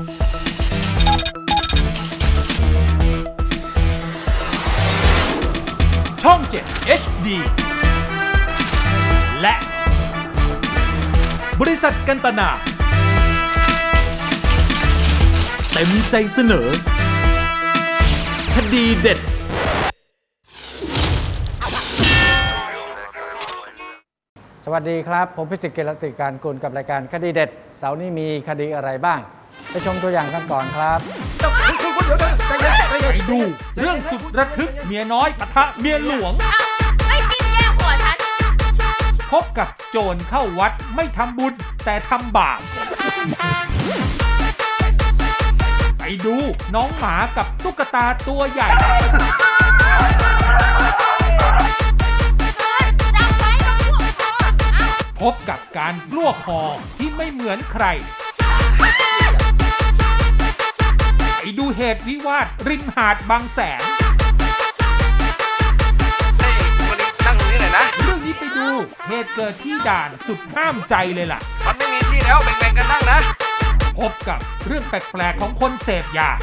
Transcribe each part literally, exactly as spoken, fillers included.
ช่อง เจ็ด เอช ดี และบริษัทกันตนาเต็มใจเสนอคดีเด็ดสวัสดีครับผมพิสิทธิ์เกษติการกุลกับรายการคดีเด็ดเสาร์นี้มีคดีอะไรบ้างไปชมตัวอย่างกันก่อนครับไปดูเรื่องสุดระทึกเมียน้อยปะทะเมียหลวงไม่กินแย่หัวฉันพบกับโจรเข้าวัดไม่ทำบุญแต่ทำบาปไปดูน้องหมากับตุ๊กตาตัวใหญ่พบกับการกลั้วคอที่ไม่เหมือนใครไปดูเหตุวิวาทริมหาดบางแสนนั่งตรงนี้หน่อยนะเรื่องนี้ไปดูเหตุเกิดที่ด่านสุดห้ามใจเลยล่ะมันไม่มีที่แล้วแบ่งๆกันนั่งนะพบกับเรื่องแปลกๆของคนเสพยา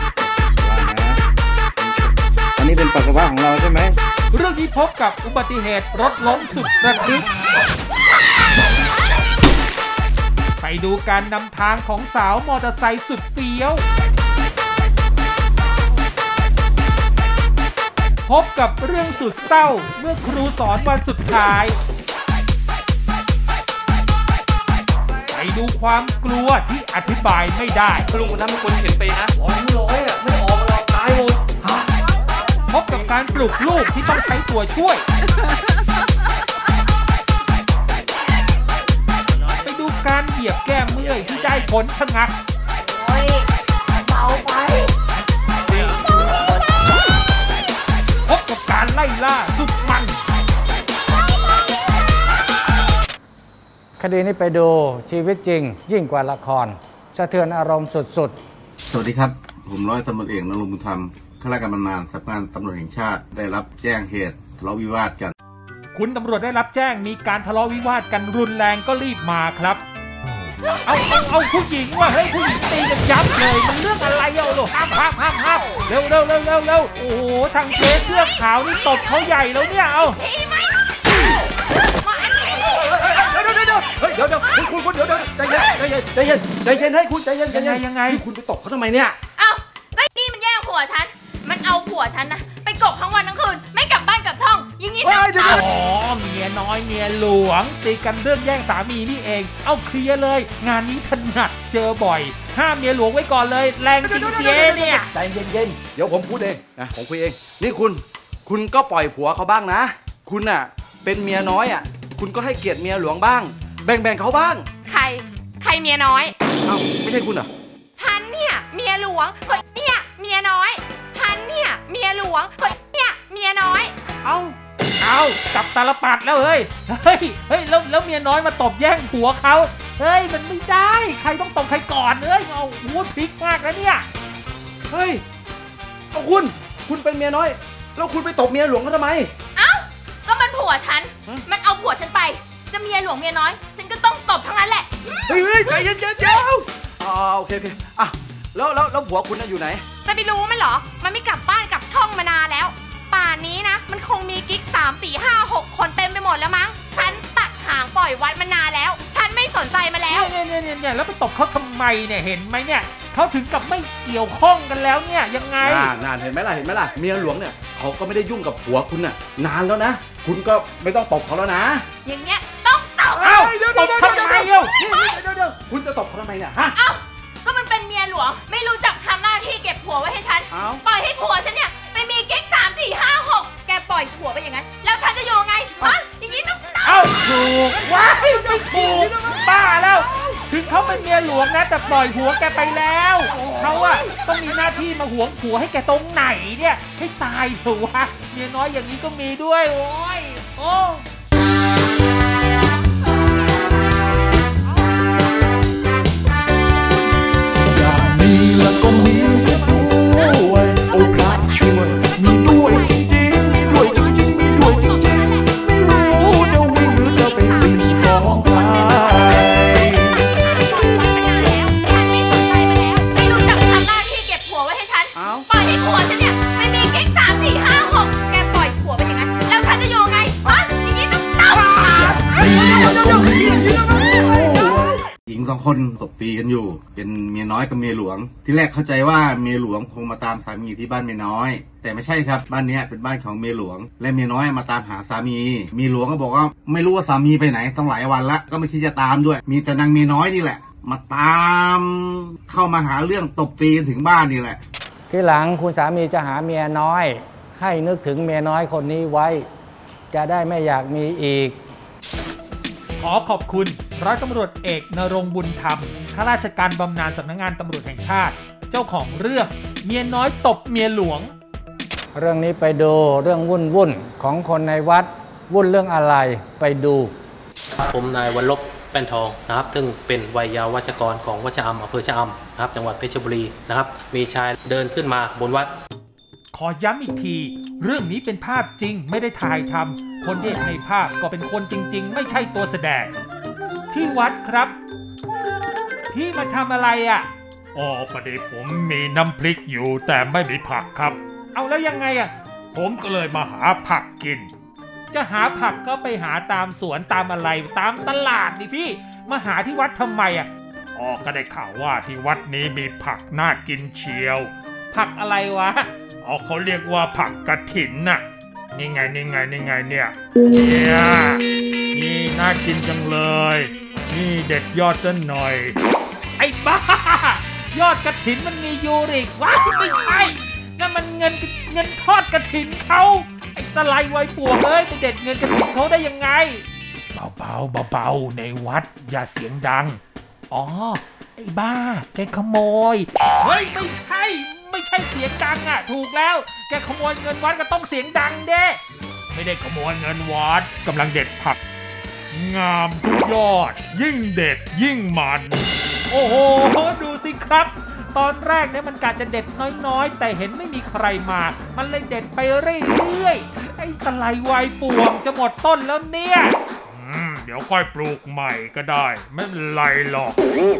อันนี้เป็นปัสสาวะของเราใช่ไหมเรื่องนี้พบกับอุบัติเหตุรถล้มสุดระทึกไปดูการนำทางของสาวมอเตอร์ไซค์สุดเฟี้ยวพบกับเรื่องสุดเศร้าเมื่อครูสอนวันสุดท้ายไปดูความกลัวที่อธิบายไม่ได้ลุงคนนั้นเป็นคนเห็นไปนะร้อยร้อยอ่ะไม่ออกมาตายหมดพบกับการปลุกลูกที่ต้องใช้ตัวช่วยไปดูการเหยียบแก้มเมื่อยที่ได้ผลชะงักโอ้ยเบาไปพบกับการไล่ล่าสุดมันคดีนี้ไปดูชีวิตจริงยิ่งกว่าละครสะเทือนอารมณ์สุดๆสวัสดีครับผมร้อยตำรวจเอกนรงค์บุญธรรมข้าราชการบำนาญสำนักงานตำรวจแห่งชาติได้รับแจ้งเหตุทะเลาะวิวาทกันคุณตำรวจได้รับแจ้งมีการทะเลาะวิวาทกันรุนแรงก็รีบมาครับเอาเอาเอาผู้หญิงว่าเฮ้ยผู้หญิงตีกันยับเลยมันเรื่องอะไรเอาลูกห้ามห้ามห้ามห้ามเร็วเร็วเร็วเร็วเร็วโอ้โหทางเจ๊เสื้อขาวนี่ตบเขาใหญ่แล้วเนี่ยเอาเฮ้ยเดี๋ยวเดี๋ยวคุณคุณเดี๋ยวเดี๋ยวใจเย็นใจเย็นใจเย็นใจเย็นให้คุณใจเย็นยังไงยังไงคุณไปตบเขาทำไมเนี่ยเอ้าแล้วนี่มันแย่งผัวฉันมันเอาผัวฉันนะไปกบทั้งวันทั้งคืนไม่กลับบ้านกลับช่องอย่างนี้ต้องอ๋อเมียน้อยเมียหลวงตีกันเรื่องแย่งสามีนี่เองเอาเคลียร์เลยงานนี้ถนัดเจอบ่อยห้ามเมียหลวงไว้ก่อนเลยแรงจริงเจ๊เนี่ยใจเย็นๆเดี๋ยวผมพูดเองนะผมคุยเองนี่คุณคุณก็ปล่อยผัวเขาบ้างนะคุณน่ะเป็นเมียน้อยอ่ะคุณก็ให้เกียรติเมียหลวงบ้างแบ่งๆเขาบ้างใครใครเมียน้อยเอ้าไม่ใช่คุณเหรอฉันเนี่ยเมียหลวงคนเนี่ยเมียน้อยฉันเนี่ยเมียหลวงคนเนี่ยเมียน้อยเอ้าเอาจับตาลปัดแล้วเฮ้ยเฮ้ยเฮ้ยแล้วแล้วเมียน้อยมาตบแย่งผัวเขาเฮ้ยมันไม่ได้ใครต้องตบใครก่อนเอ้ยเอาหัวพลิกมากแล้วเนี่ยเฮ้ยเอาคุณคุณเป็นเมียน้อยแล้วคุณไปตบเมียหลวงเขาทำไมเอ้าก็มันผัวฉันมันเอาผัวฉันไปจะเมียหลวงเมียน้อยฉันก็ต้องตบทั้งนั้นแหละเฮ้ยใจเย็นๆเจ้าอ๋อโอเคโอเคอ่ะแล้วแล้วแล้วผัวคุณน่ะอยู่ไหนจะไปรู้ไหมเหรอมันไม่กลับบ้านกลับช่องมานานแล้วป่านนี้นะมันคงมีกิ๊กสามสี่ห้าหกคนเต็มไปหมดแล้วมั้งฉันตัดหางปล่อยวัดมานานแล้วฉันไม่สนใจมาแล้วเนี่ยเนี่ยเนี่ยเนี่ยแล้วไปตบเขาทำไมเนี่ยเห็นไหมเนี่ยเขาถึงกับไม่เกี่ยวข้องกันแล้วเนี่ยยังไงนานเห็นไหมล่ะเห็นไหมล่ะเมียหลวงเนี่ยเขาก็ไม่ได้ยุ่งกับผัวคุณน่ะนานแล้วนะคุณก็ไม่ต้องตบเขาแล้วนะอย่างเงี้ยต้องตบเอ้าตบทำไมเอ้าเดี๋ยวเดี๋ยวคุณจะตบเขาทำไมเนี่ยฮะเอ้าก็มันเป็นเมียหลวงไม่รู้จักทำหน้าที่เก็บผัวไว้ให้ฉันปล่อยให้ผัวฉันเนี่ยไปมีกิ๊กสามสี่ห้าหกแกปล่อยผัวไปอย่างนั้นแล้วฉันจะอยู่ไงฮะอย่างนี้ต้องตบเอ้าถูกว้ายไม่ถูกบ้าแล้วถึงเขาเป็นเมียหลวงนะแต่ปล่อยผัวแกไปแล้วเขาอะต้องมีหน้าที่มาหวงผัวให้แกตรงไหนเนี่ยให้ตายเถอะวะเมียน้อยอย่างนี้ก็มีด้วยโอ้ยโอ้อย่างนี้แล้วก็มีเสียด้วยโอ้พระช่วยมีด้วยจริงๆมีด้วยจริงๆมีด้วยจริงๆไม่รู้จะวิ่งหรือจะเป็นสิ่งฟ้องใครสองคนตบตีกันอยู่เป็นเมียน้อยกับเมียหลวงที่แรกเข้าใจว่าเมียหลวงคงมาตามสามีที่บ้านเมียน้อยแต่ไม่ใช่ครับบ้านนี้เป็นบ้านของเมียหลวงและเมียน้อยมาตามหาสามีเมียหลวงก็บอกว่าไม่รู้ว่าสามีไปไหนต้องหลายวันละก็ไม่คิดจะตามด้วยมีแต่นางเมียน้อยนี่แหละมาตามเข้ามาหาเรื่องตบตีกันถึงบ้านนี่แหละทีหลังคุณสามีจะหาเมียน้อยให้นึกถึงเมียน้อยคนนี้ไว้จะได้ไม่อยากมีอีกขอขอบคุณร้อยตำรวจเอกณรงค์บุญธรรมข้าราชการบำนาญสำนักงานตำรวจแห่งชาติเจ้าของเรื่องเมียน้อยตบเมียหลวงเรื่องนี้ไปดูเรื่องวุ่นวุ่นของคนในวัดวุ่นเรื่องอะไรไปดูผมนายวรลบแป้นทองนะครับซึ่งเป็นวัยยาวัชกรของวัดชะอำอำเภอชะอำนะครับจังหวัดเพชรบุรีนะครับมีชายเดินขึ้นมาบนวัดขอย้ำอีกทีเรื่องนี้เป็นภาพจริงไม่ได้ถ่ายทำคนที่เห็นในภาพก็เป็นคนจริงๆไม่ใช่ตัวแสดงที่วัดครับพี่มาทำอะไรอ่ะอ๋อพอดีผมมีน้ำพริกอยู่แต่ไม่มีผักครับเอาแล้วยังไงอ่ะผมก็เลยมาหาผักกินจะหาผักก็ไปหาตามสวนตามอะไรตามตลาดดิพี่มาหาที่วัดทำไมอ่ะอ๋อก็ได้ข่าวว่าที่วัดนี้มีผักน่ากินเชียวผักอะไรวะอ๋อเขาเรียกว่าผักกฐินน่ะนี่ไงนี่ไงนี่ไงเนี่ยเนี่ยนี่น่ากินจังเลยนี่เด็ดยอดซะหน่อยไอ้บ้ายอดกฐินมันมียูริกวะไม่ใช่นั่นมันเงินเงินทอดกฐินเขาไอ้ตะไลไวป่วงเลยไปเด็ดเงินกฐินเขาได้ยังไงเบาๆเบาๆในวัดอย่าเสียงดังอ๋อไอ้บ้าแกขโมยเฮ้ยไม่ใช่ไม่ใช่เสียงดังอ่ะถูกแล้วแกขโมยเงินวัดก็ต้องเสียงดังเด้ไม่ได้ขโมยเงินวัดกำลังเด็ดผักงามทุกยอดยิ่งเด็ดยิ่งมันโอ้โหดูสิครับตอนแรกเนี่ยมันกะจะเด็ดน้อยๆแต่เห็นไม่มีใครมามันเลยเด็ดไปเรื่อยๆไอ้ตะไลไวป่วงจะหมดต้นแล้วเนี่ยอืมเดี๋ยวค่อยปลูกใหม่ก็ได้ไม่เป็นไรหรอก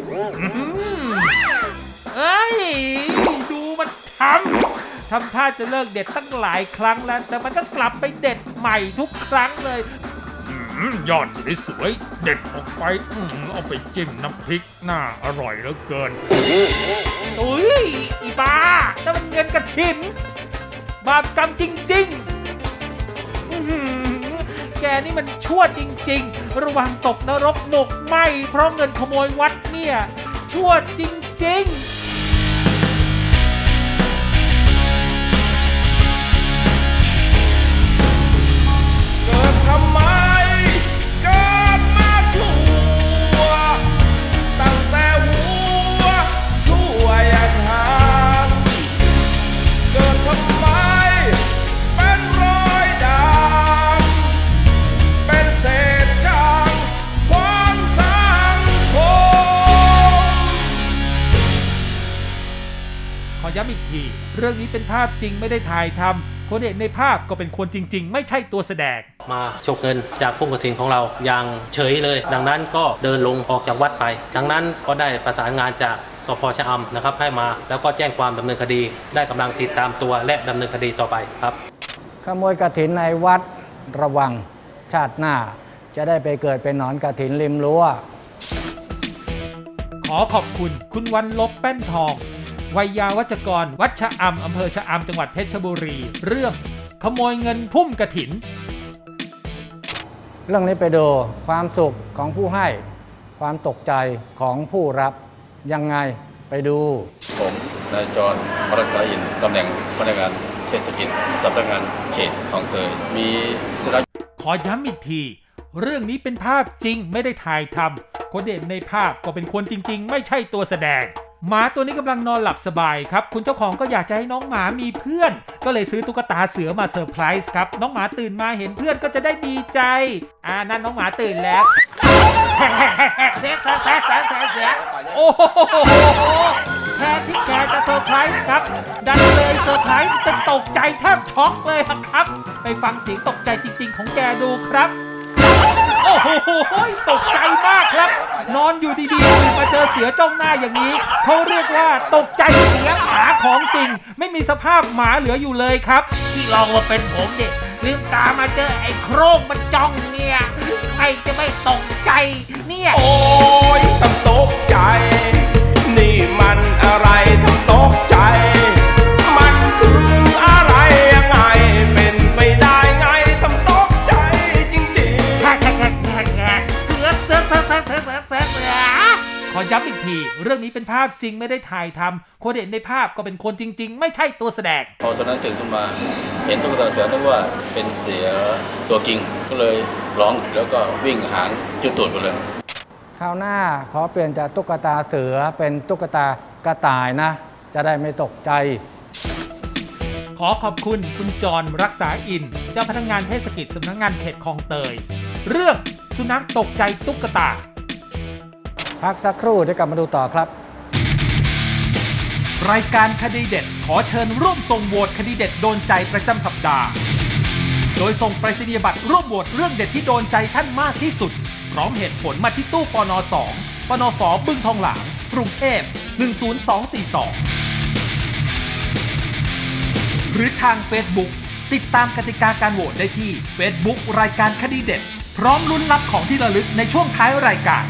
เอ้ยดูมันทำทำท่าจะเลิกเด็ดตั้งหลายครั้งแล้วแต่มันก็กลับไปเด็ดใหม่ทุกครั้งเลยยอดสวยๆเด็ดออกไปเอาไปจิ้มน้ำพริกน่าอร่อยเหลือเกินอุ้ยอีบ้านั่นมันเงินกฐินบาปกรรมจริงๆแกนี่มันชั่วจริงๆระวังตกนรกหมกไหมเพราะเงินขโมยวัดเนี่ยชั่วจริงๆเกิดทำไมเกิดมาชั่วตั้งแต่หัวชั่วยันหางเกิดทำไมเป็นรอยดำเป็นเศษกรรมความสังคมขอย้ำอีกทีเรื่องนี้เป็นภาพจริงไม่ได้ถ่ายทำคนเห็นในภาพก็เป็นคนจริงๆไม่ใช่ตัวแสดงมาฉกเงินจากพุ่มกฐินของเราอย่างเฉยเลยดังนั้นก็เดินลงออกจากวัดไปดังนั้นก็ได้ประสานงานจากสภ.ชะอำนะครับให้มาแล้วก็แจ้งความดำเนินคดีได้กำลังติดตามตัวและดำเนินคดีต่อไปครับขโมยกฐินในวัดระวังชาติหน้าจะได้ไปเกิดเป็นหนอนกฐินริมรั้วขอขอบคุณคุณวันลบแป้นทองวัยยาวัจกรวัดชะอำอำเภอชะอำจังหวัดเพชรบุรีเรื่องขโมยเงินพุ่มกฐินเรื่องนี้ไปดูความสุขของผู้ให้ความตกใจของผู้รับยังไงไปดูผมนายจรมรักษาอินตำแหน่งพนักงานเทศกิจสำนักงานเขตคลองเตยมีสระขอย้ำอีกทีเรื่องนี้เป็นภาพจริงไม่ได้ถ่ายทำคนเด่นในภาพก็เป็นคนจริงๆไม่ใช่ตัวแสดงหมาตัวนี้กำลังนอนหลับสบายครับคุณเจ้าของก็อยากจะให้น้องหมามีเพื่อนก็เลยซื้อตุ๊กตาเสือมาเซอร์ไพรส์ครับน้องหมาตื่นมาเห็นเพื่อนก็จะได้ดีใจอ่านั่นน้องหมาตื่นแล้วเสียเสียเสียเสียเสียเสียโอ้โหแทนที่แกจะเซอร์ไพรส์ครับดันเลยเซอร์ไพรส์จนตกใจแทบช็อกเลยครับไปฟังเสียงตกใจจริงๆของแกดูครับโอ้โหตกใจมากครับนอนอยู่ดีๆมาเจอเสือจ้องหน้าอย่างนี้เขาเรียกว่าตกใจเสือหมาของจริงไม่มีสภาพหมาเหลืออยู่เลยครับที่ลองมาเป็นผมเด็กลืมตามาเจอไอ้โครงมันจ้องเนี่ยใครจะไม่ตกใจเนี่ยโอ้ยต้องตกใจใจนี่มันอะไรทำตกใจมันคืออะไรยังไงเป็นไปได้ไงทำตกใจจริงๆเสือเสือเสือเสือเสือเสือเสือเสือขอย้ำอีกทีเรื่องนี้เป็นภาพจริงไม่ได้ถ่ายทำคนเห็นในภาพก็เป็นคนจริงๆไม่ใช่ตัวแสดงพอตอนนั้นตื่นขึ้นมาเห็นตุ๊กตาเสือนึกว่าเป็นเสือตัวจริงก็เลยร้องแล้วก็วิ่งหางจุดตูดไปเลยคราวหน้าขอเปลี่ยนจากตุ๊กตาเสือเป็นตุ๊กตากระต่ายนะจะได้ไม่ตกใจขอขอบคุณคุณจรรักษาอินเจ้าพนักงานเทศกิจสำนักงานเขตคลองเตยเรื่องสุนัขตกใจตุ๊กตาพักสักครู่เดี๋ยวกลับมาดูต่อครับรายการคดีเด็ดขอเชิญร่วมส่งโหวตคดีเด็ดโดนใจประจำสัปดาห์โดยส่งไปรษณียบัตรร่วมโหวตเรื่องเด็ดที่โดนใจท่านมากที่สุดพร้อมเหตุผลมาที่ตู้ปนสองปนฝบึงทองหลางกรุงเทพหนึ่งศูนย์สองสี่สองหรือทาง Facebook ติดตามกติกาการโหวตได้ที่ Facebook รายการคดีเด็ดพร้อมลุ้นรับของที่ระลึกในช่วงท้ายรายการ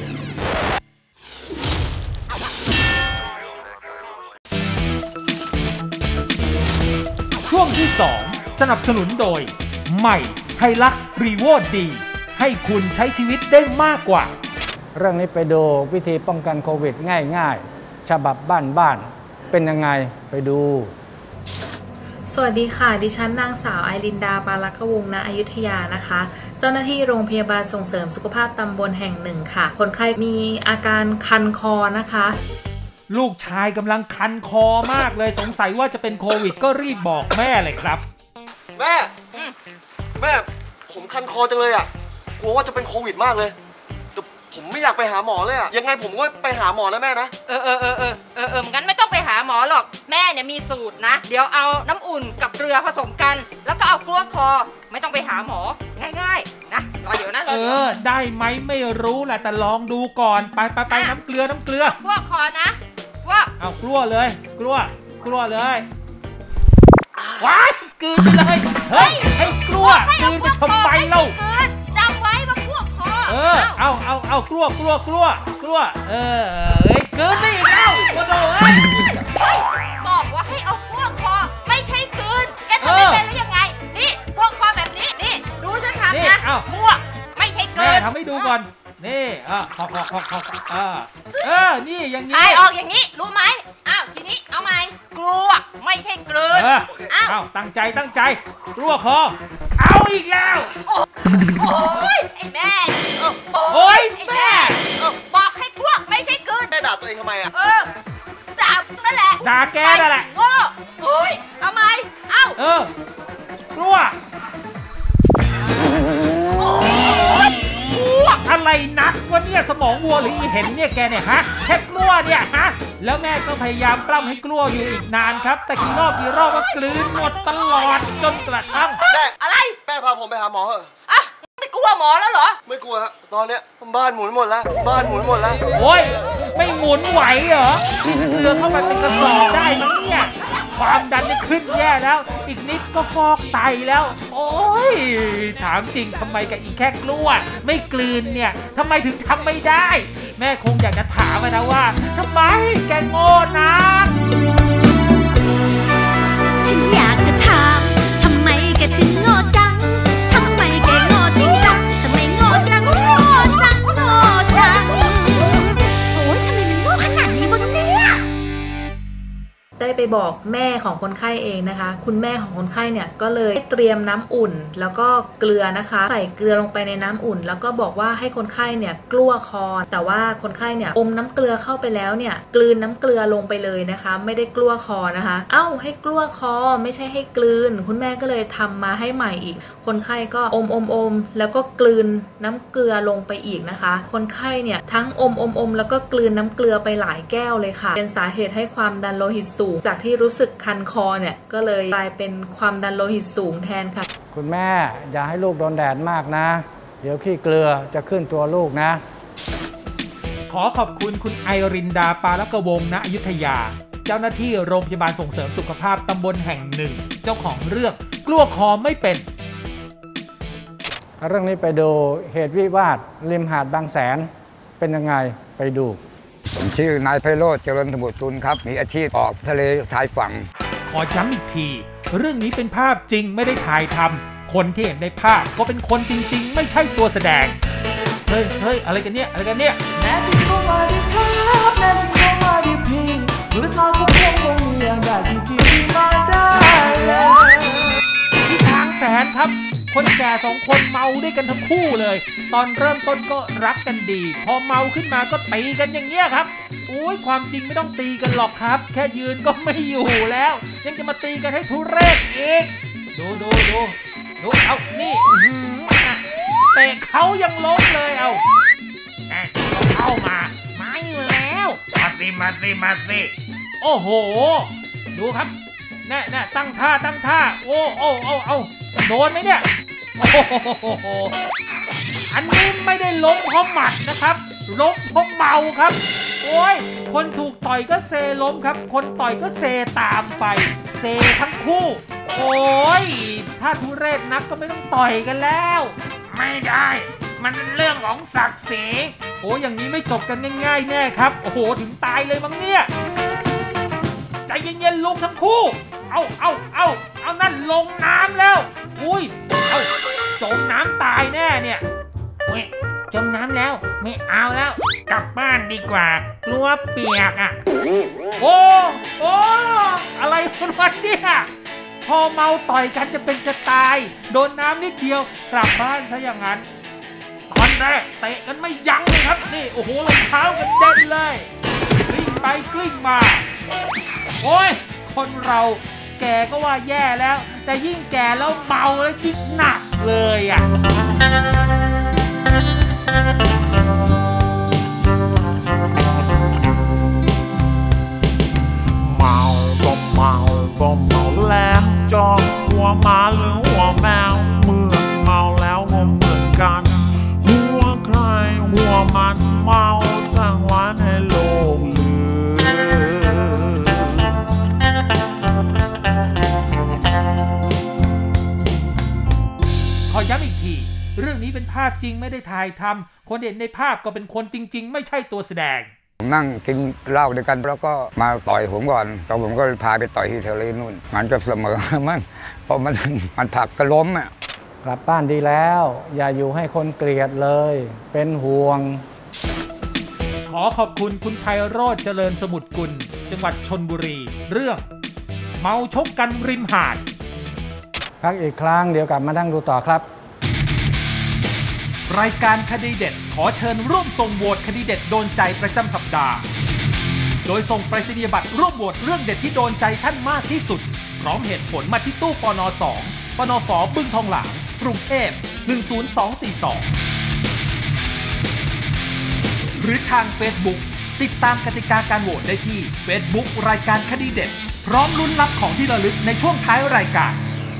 ช่วงที่สองสนับสนุนโดยใหม่ไฮลักซ์รีโวดีให้คุณใช้ชีวิตได้มากกว่าเรื่องนี้ไปดูวิธีป้องกันโควิดง่ายๆฉบับบ้านๆเป็นยังไงไปดูสวัสดีค่ะดิฉันนางสาวไอรินดาปาลักวงศ์ณอยุธยานะคะเจ้าหน้าที่โรงพยาบาลส่งเสริมสุขภาพตำบลแห่งหนึ่งค่ะคนไข้มีอาการคันคอนะคะลูกชายกำลังคันคอมากเลยสงสัยว่าจะเป็นโควิดก็รีบบอกแม่เลยครับแม่แม่ผมคันคอจังเลยอ่ะกลัวว่าจะเป็นโควิดมากเลยแต่ผมไม่อยากไปหาหมอเลยอ่ะยังไงผมก็ไปหาหมอนะแม่นะเออเออเออเออเออเอองั้นไม่ต้องไปหาหมอหรอกแม่เนี่ยมีสูตรนะเดี๋ยวเอาน้ำอุ่นกับเกลือผสมกันแล้วก็เอากลั้วคอไม่ต้องไปหาหมอง่ายๆนะรอเดี๋ยวนะรอเดี๋ยวเออได้ไหมไม่รู้แหละแต่ลองดูก่อนไปไปไปน้ำเกลือน้ำเกลือกลั้วคอนะว่าเอากลัวเลยกลัวกลัวเลยว้ายกืนไปเลยเฮ้ยให้กลัวกืนไปทำไมเล่าจำไว้ว่ากลัวคอเออเอาเอาเอากลัวกลัวกลัวกลัวเออเฮ้ยกืนไปอีกแล้วโอ้โหบอกว่าให้เอากลัวคอไม่ใช่กืนแกทำไม่เป็นหรือยังไงนี่กลัวคอแบบนี้นี่ดูฉันทำนะกลัวไม่ใช่กืนแม่ทำให้ดูก่อนนี่อ่ะขอขอขอขอเออเออนี่อย่างนี้ไอออกอย่างนี้รู้ไหมอ้าวทีนี้เอาใหม่กลัวไม่ใช่กลืนอ้าวตั้งใจตั้งใจกลัวคอเอาอีกแล้วโอ้ยไอแม่โอ้ยแม่บอกให้กลัวไม่ใช่กลืนแม่ด่าตัวเองทำไมอ่ะเออด่านั่นแหละด่าแกนั่นแหละโอ้โอ้ยเอาใหม่เอ้าเออกลัวอะไรนักวะเนี่ยสมองวัวหรืออีเห็นเนี่ยแกเนี่ยฮะแค่กลัวเนี่ยฮะแล้วแม่ก็พยายามปล้ำให้กลัวอยู่อีกนานครับแต่กี่รอบกี่รอบก็กลืนหมดตลอดจนกระทั่งแม่อะไรแม่พาผมไปหาหมอเหรออ่ะไม่กลัวหมอแล้วเหรอไม่กลัวฮะตอนเนี้ยบ้านหมุนหมดแล้วบ้านหมุนหมดแล้วโอ้ยไม่หมุนไหวเหรอกินเกลือเข้าไปเป็นกระสอบได้มั้งเนี่ยความดันนี่ขึ้นแย่แล้วอีกนิดก็ฟอกไตแล้วโอ้ยถามจริงทำไมกับอีกแค่กลัวไม่กลืนเนี่ยทำไมถึงทำไม่ได้แม่คงอยากจะถามนะว่าทำไมแกโง่นักฉันอยากจะถามทำไมแกถึงโง่จังทำไมแกโง่จริงจังทำไมโง่จังโง่จังโง่จังโอ้ยทำไมมันโง่ขนาดนี้บ้างเนี่ยได้ไปบอกแม่ของคนไข้เองนะคะคุณแม่ของคนไข้เนี่ยก็เลยเตรียมน้ำอุ่นแล้วก็เกลือนะคะใส่เกลือลงไปในน้ำอุ่นแล้วก็บอกว่าให้คนไข้เนี่ยกลั้วคอแต่ว่าคนไข้เนี่ยอมน้ำเกลือเข้าไปแล้วเนี่ยกลืนน้ำเกลือลงไปเลยนะคะไม่ได้กลั้วคอนะคะเอ้าให้กลั้วคอไม่ใช่ให้กลืนคุณแม่ก็เลยทำมาให้ใหม่อีกคนไข้ก็อมอมอมแล้วก็กลืนน้ำเกลือลงไปอีกนะคะคนไข้เนี่ยทั้งอมอมอมแล้วก็กลืนน้ำเกลือไปหลายแก้วเลยค่ะเป็นสาเหตุให้ความดันโลหิตสูงจากที่รู้สึกคันคอเนี่ยก็เลยกลายเป็นความดันโลหิตสูงแทนค่ะคุณแม่อย่าให้ลูกโดนแดดมากนะเดี๋ยวขี้เกลือจะขึ้นตัวลูกนะขอขอบคุณคุณไอรินดาปาลักวงศ์ณอยุธยาเจ้าหน้าที่โรงพยาบาลส่งเสริมสุขภาพตำบลแห่งหนึ่งเจ้าของเรื่องกลัวคอไม่เป็นเรื่องนี้ไปดูเหตุวิวาทริมหาดบางแสนเป็นยังไงไปดูผมชื่อนายไพโรจน์เจริญสมุทรกุลครับมีอาชีพออกทะเลชายฝั่งขอย้ำอีกทีเรื่องนี้เป็นภาพจริงไม่ได้ถ่ายทำคนที่เห็นในภาพก็เป็นคนจริงๆไม่ใช่ตัวแสดงเฮ้ยเฮ้ยอะไรกันเนี่ยอะไรกันเนี่ยแน่จริงก็มาดิครับแน่จริงก็มาดิพี่หรือทางคงคงคงมีอย่างแบบที่ที่มาได้เลยที่ทางแสนครับคนแก่สองคนเมาด้วยกันทั้งคู่เลยตอนเริ่มต้นก็รักกันดีพอเมาขึ้นมาก็ตีกันอย่างเงี้ยครับโอ้ยความจริงไม่ต้องตีกันหรอกครับแค่ยืนก็ไม่อยู่แล้วยังจะมาตีกันให้ทุเรศอีกดูดูดูดูเอานี่เตะเขายังล้มเลยเอาเข้ามามาอยู่แล้วมาสิมาสิมาสิโอ้โหดูครับแน่แน่ตั้งท่าตั้งท่าโอ้โอ้โอ้เอาโดนไหมเนี่ยโอ้โหอันนี้ไม่ได้ล้มเพราะหมัดนะครับล้มเพราะเมาครับโอ้ยคนถูกต่อยก็เซล้มครับคนต่อยก็เซตามไปเซทั้งคู่โอ้ยถ้าทุเรศนักก็ไม่ต้องต่อยกันแล้วไม่ได้มันเป็นเรื่องของศักดิ์ศรีโอ้ยอย่างนี้ไม่จบกันง่ายๆแน่ครับโอ้โหถึงตายเลยมั้งเนี่ยใจเย็นๆลุงทั้งคู่เอาเอาเอาเอานั่นลงน้ำแล้วอุ้ยเอาจมน้ำตายแน่เนี่ยเฮ้ยจมน้ำแล้วไม่เอาแล้วกลับบ้านดีกว่ากลัวเปียกอ่ะโอ้โอ้อะไรคนวันเนี่ยพอเมาต่อยกันจะเป็นจะตายโดนน้ำนิดเดียวกลับบ้านซะอย่างนั้นตอนแรกเตะกันไม่ยั้งเลยครับนี่โอ้โหรองเท้ากันเด่นเลยกลิ้งไปกลิ้งมาโอ้ยคนเราแก่ก็ว่าแย่แล้วแต่ยิ่งแก่แล้วเมาแล้วยิ่งหนักเลยอ่ะเมาก็เมาก็เมาแล้วจองหัวหมาหรือหัวแมวเมื่อเมาแล้วก็เหมือนกันหัวใครหัวมันเมาจังหวะในโลกลือขอย้ำอีกทีเรื่องนี้เป็นภาพจริงไม่ได้ถ่ายทำคนเห็นในภาพก็เป็นคนจริงๆไม่ใช่ตัวแสดงผมนั่งกินเหล้าด้วยกันแล้วก็มาต่อยผมก่อนแล้วผมก็พาไปต่อยที่ทะเลนู่นมันก็เสมอมันเพราะมันมันผลักกระล้มอ่ะกลับบ้านดีแล้วอย่าอยู่ให้คนเกลียดเลยเป็นห่วงขอขอบคุณคุณไพโรจน์เจริญสมุทรกุลจังหวัดชลบุรีเรื่องเมาชกกันริมหาดพักอีกครั้งเดี๋ยวกลับมานั่งดูต่อครับรายการคดีเด็ดขอเชิญร่วมส่งโหวตคดีเด็ดโดนใจประจำสัปดาห์โดยส่งไปรษณียบัตรร่วมโหวตเรื่องเด็ดที่โดนใจท่านมากที่สุดพร้อมเหตุผลมาที่ตู้ปนสองปนฝบึ้งทองหลางกรุงเทพหนึ่งศูนย์สองสี่สองหรือทาง Facebook ติดตามกติกาการโหวตได้ที่ Facebook รายการคดีเด็ดพร้อมลุ้นรับของที่ระลึกในช่วงท้ายรายการ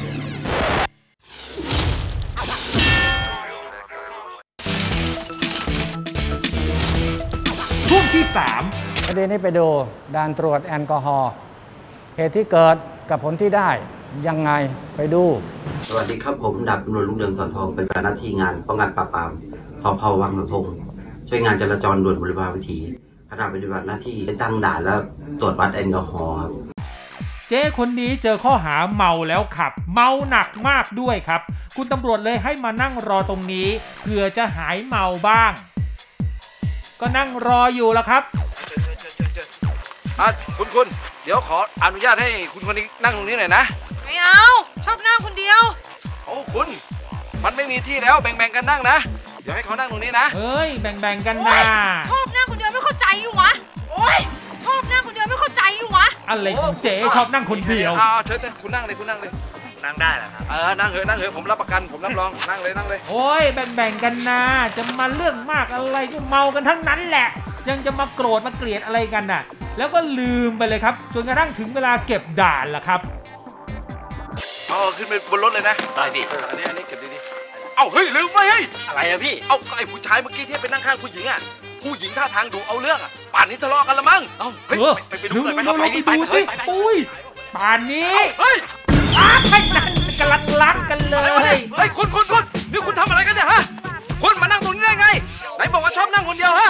ช่วงที่สามประเด็นนี้ไปดูด่านตรวจแอลกอฮอล์เหตุที่เกิดกับผลที่ได้ยังไงไปดูสวัสดีครับผมดาบตำรวจลุงเรืองสอนทองเป็นประธานหน้าที่งานป้องกันปราบปรามสพ.วังหนองทงช่วยงานจราจรด่วนบุรพาวิถีขณะปฏิบัติหน้าที่ตั้งด่านแล้วตรวจวัดแอลกอฮอล์ครับเจ๊คนนี้เจอข้อหาเมาแล้วขับเมาหนักมากด้วยครับคุณตำรวจเลยให้มานั่งรอตรงนี้เพื่อจะหายเมาบ้างก็นั่งรออยู่แล้วครับอ่ะคุณคุณเดี๋ยวขออนุญาตให้คุณคนนี้นั่งตรงนี้หน่อยนะไม่เอาชอบนั่งคนเดียวโอ้คุณมันไม่มีที่แล้วแบ่งๆกันนั่งนะเดี๋ยวให้เขานั่งตรงนี้นะเฮ้ยแบ่งๆกันนะชอบนั่งคนเดียวไม่เข้าใจอยู่วะโอ๊ยชอบนั่งคนเดียวไม่เข้าใจอยู่วะอะไรของเจ๊ชอบนั่งคนเดียวอ่าเชิญคุณนั่งเลยคุณนั่งเลยนั่งได้เหรอครับเออนั่งเถอะนั่งเถอะผมรับประกันผมรับรองนั่งเลยนั่งเลยโอ้ยแบ่งๆกันนะจะมาเรื่องมากอะไรก็เมากันทั้งนั้นแหละยังจะมาโกรธมาเกลียดอะไรกันน่ะแล้วก็ลืมไปเลยครับจนกระทั่งถึงเวลาเก็บด่านล่ะครับเอาขึ้นไปบนรถเลยนะได้พี่อันนี้อันนี้เก็บดีๆเอ้าเฮ้ยลืมไปเฮ้ยอะไรอะพี่เอ้าไอ้ผู้ชายเมื่อกี้ที่ไปนั่งข้างผู้หญิงอ่ะผู้หญิงท่าทางดุเอาเรื่องอ่ะป่านนี้ทะเลาะกันละมั้งเอ้าเฮ้ยไปไปดูหน่อยไปไปไปไปไปอุ้ยป่านนี้เฮ้ยไอ้นั่นกำลังรักกันเลยเฮ้ยคุณคุณคุณนี่คุณทำอะไรกันเนี่ยฮะคุณมานั่งตรงนี้ได้ไงไหนบอกว่าชอบนั่งคนเดียวฮะ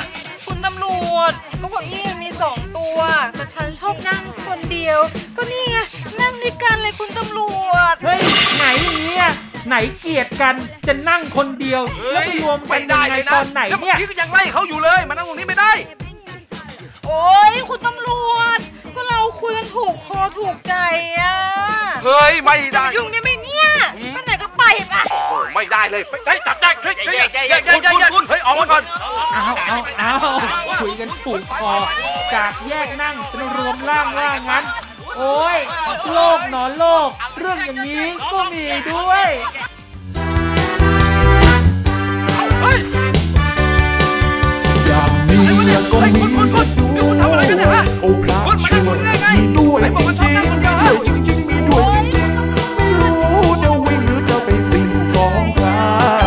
คุณตำรวจก็เก้าอี้มีสองตัวแต่ฉันชอบนั่งคนเดียวก็นี่ไงนั่งด้วยกันเลยคุณตำรวจเฮ้ยไหนเนี่ยไหนเกลียดกันจะนั่งคนเดียวแล้วไปรวมกันยังไงตอนไหนเนี่ยพี่ก็ยังไล่เขาอยู่เลยมานั่งตรงนี้ไม่ได้โอ๊ยคุณตำรวจก็เราคุยกันถูกคอถูกใจอ่ะเฮ้ยไม่ได้ยุ่งได้ไหมเนี่ยไปไหนก็ไปอ่ะไม่ได้เลยไปจับได้ช่วยช่วยคุณเฮ้ยออกมาก่อนเอาเอาเอาคุยกันถูกคอจากแยกนั่งเป็นรวมร่างว่างั้นโอ้ยโลกหนอโลกเรื่องอย่างนี้ก็มีด้วยอย่างนี้แล้วก็มีสักด้วยโอ้พระช่วยมีด้วยจริงๆมีด้วยจริงๆมีด้วยจริงๆไม่รู้จะวิ่งหรือจะไปสิ่งฟ้องใคร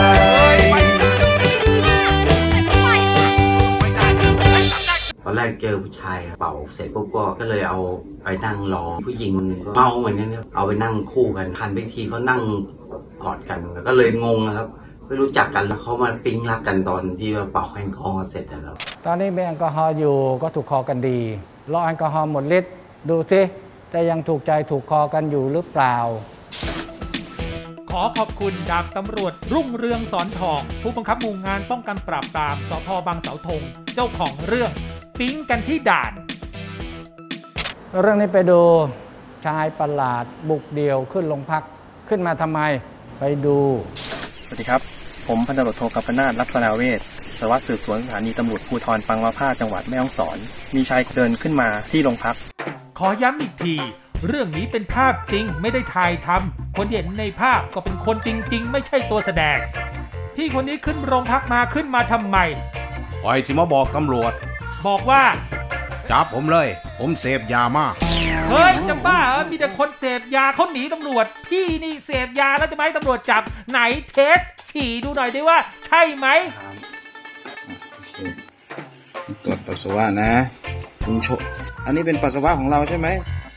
ตอนแรกเจอผู้ชายเป่าเสร็จปุ๊บก็เลยเอาไปนั่งรอผู้หญิงเมาเหมือนกันเนี่ยเอาไปนั่งคู่กันทันไปทีเขานั่งกอดกันก็เลยงงนะครับไม่รู้จักกันแล้วเขามาปิ๊งรักกันตอนที่เป่าแอลกอฮอล์เสร็จแล้วตอนนี้มีแอลกอฮอล์อยู่ก็ถูกคอกันดีรอแอลกอฮอล์หมดฤทธิ์ดูสิจะยังถูกใจถูกคอกันอยู่หรือเปล่าขอขอบคุณดาบตำรวจรุ่งเรืองสอนทองผู้บังคับหมู่งานป้องกันปราบปรามสภ.บางเสาธงเจ้าของเรื่องปิ๊งกันที่ด่านเรื่องนี้ไปดูชายประหลาดบุกเดี่ยวขึ้นโรงพักขึ้นมาทำไมไปดูสวัสดีครับผมพันตำรวจโทกัมปนาท ลักษณะเวชสารวัตรสืบสวนสถานีตำรวจภูธรปังมะพร้าวจังหวัดแม่ฮ่องสอนมีชายเดินขึ้นมาที่โรงพักขอย้ำอีกทีเรื่องนี้เป็นภาพจริงไม่ได้ถ่ายทำคนเห็นในภาพก็เป็นคนจริงๆไม่ใช่ตัวแสดงพี่คนนี้ขึ้นโรงพักมาขึ้นมาทำไมปล่อยสิมาบอกตำรวจบอกว่าจับผมเลยผมเสพยามากเฮ้ยจะบ้าเหรอมีแต่คนเสพยาเขาหนีตำรวจพี่นี่เสพยาแล้วจะไม่ให้ตำรวจจับไหนเทสฉี่ดูหน่อยได้ว่าใช่ไหมตรวจปัสสาวะนะคุณโชอันนี้เป็นปัสสาวะของเราใช่ไหม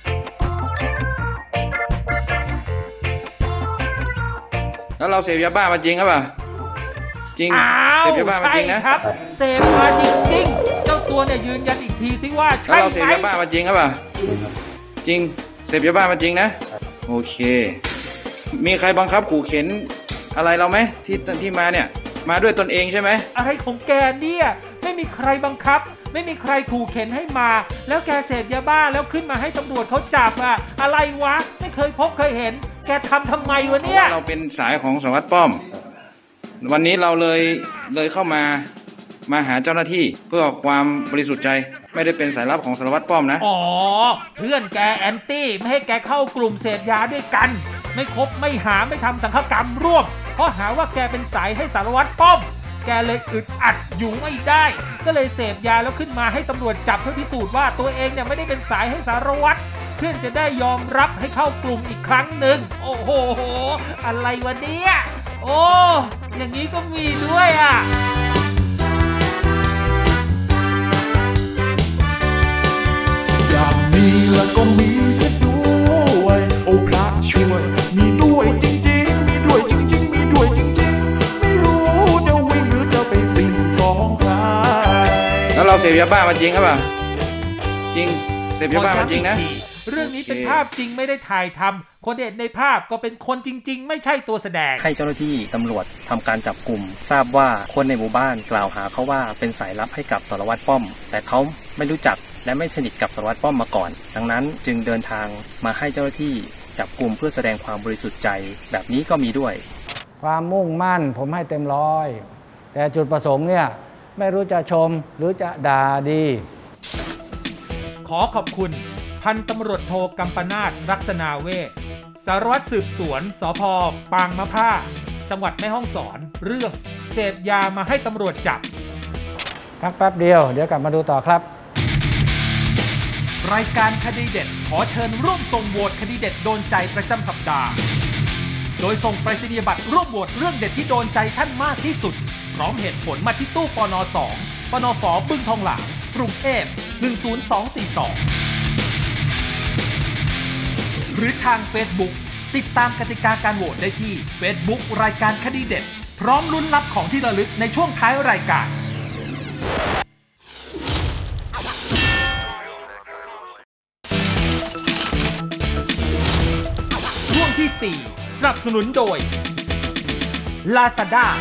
แล้วเราเสพยาบ้ามาจริงครับป่ะจริงเสพยาบ้ามาจริงนะครับเสพมาจริงๆเจ้าตัวเนี่ยยืนยันอีกทีซิว่าใช่ไหมเราเสพยาบ้ามาจริงครับป่ะจริงเสพยาบ้ามาจริงนะโอเคมีใครบังคับขู่เข็นอะไรเราไหมที่ที่มาเนี่ยมาด้วยตนเองใช่ไหมอะไรของแกเนี่ยไม่มีใครบังคับไม่มีใครขู่เข็นให้มาแล้วแกเสพยาบ้าแล้วขึ้นมาให้ตำรวจเขาจับอะอะไรวะไม่เคยพบเคยเห็นแกทำทำไมวะเนี่ยเราเป็นสายของสารวัตรป้อมวันนี้เราเลยเลยเข้ามามาหาเจ้าหน้าที่เพื่อความบริสุทธิ์ใจไม่ได้เป็นสายลับของสารวัตรป้อมนะอ๋อเพื่อนแกแอนตี้ไม่ให้แกเข้ากลุ่มเสพยาด้วยกันไม่คบไม่หาไม่ทำสังฆกรรมร่วมเพราะหาว่าแกเป็นสายให้สารวัตรป้อมแกเลยอึดอัดอยู่ไม่ได้ก็เลยเสพยาแล้วขึ้นมาให้ตำรวจจับเพื่อพิสูจน์ว่าตัวเองเนี่ยไม่ได้เป็นสายให้สารวัตรเพื่อนจะได้ยอมรับให้เข้ากลุ่มอีกครั้งหนึ่งโอ้โหอะไรวะเนี่ยโอ้อย่างนี้ก็มีด้วยอ่ะอย่างนี้แล้วก็มีเสียด้วยโอ้พระช่วยมีด้วยจริงๆมีด้วยจริงๆมีด้วยจริงๆไม่รู้จะวิ่งหรือจะไปสิ่งฟ้องใครแล้วเราเสพยาบ้ามาจริงครับป่ะจริงเสพยาบ้ามาจริงนะเรื่องนี้เป็นภาพจริงไม่ได้ถ่ายทำคนเห็นในภาพก็เป็นคนจริงๆไม่ใช่ตัวแสดงให้เจ้าหน้าที่ตำรวจทำการจับกลุ่มทราบว่าคนในหมู่บ้านกล่าวหาเขาว่าเป็นสายลับให้กับสารวัตรป้อมแต่เขาไม่รู้จักและไม่สนิทกับสารวัตรป้อมมาก่อนดังนั้นจึงเดินทางมาให้เจ้าหน้าที่จับกลุ่มเพื่อแสดงความบริสุทธิ์ใจแบบนี้ก็มีด้วยความมุ่งมั่นผมให้เต็มร้อยแต่จุดประสงค์เนี่ยไม่รู้จะชมหรือจะด่าดีขอขอบคุณพันตำรวจโทกัมปนาท ลักษณะเวชสารวัตรสืบสวนสภ.ปางมะพร้าวจังหวัดแม่ฮ่องสอนเรื่องเสพยามาให้ตำรวจจับพักแป๊บเดียวเดี๋ยวกลับมาดูต่อครับรายการคดีเด็ดขอเชิญร่วมส่งโหวตคดีเด็ดโดนใจประจำสัปดาห์โดยส่งไปรษณียบัตรร่วมโหวตเรื่องเด็ดที่โดนใจท่านมากที่สุดพร้อมเหตุผลมาที่ตู้ปน.สอง ปน.ฝ.บึงทองหลางกรุงเทพหนึ่งศูนย์สองสี่สองหรือทาง Facebook ติดตามกติกาการโหวตได้ที่ Facebook รายการคดีเด็ดพร้อมลุ้นรับของที่ระลึกในช่วงท้ายรายการสี่ สนับสนุนโดย Lazada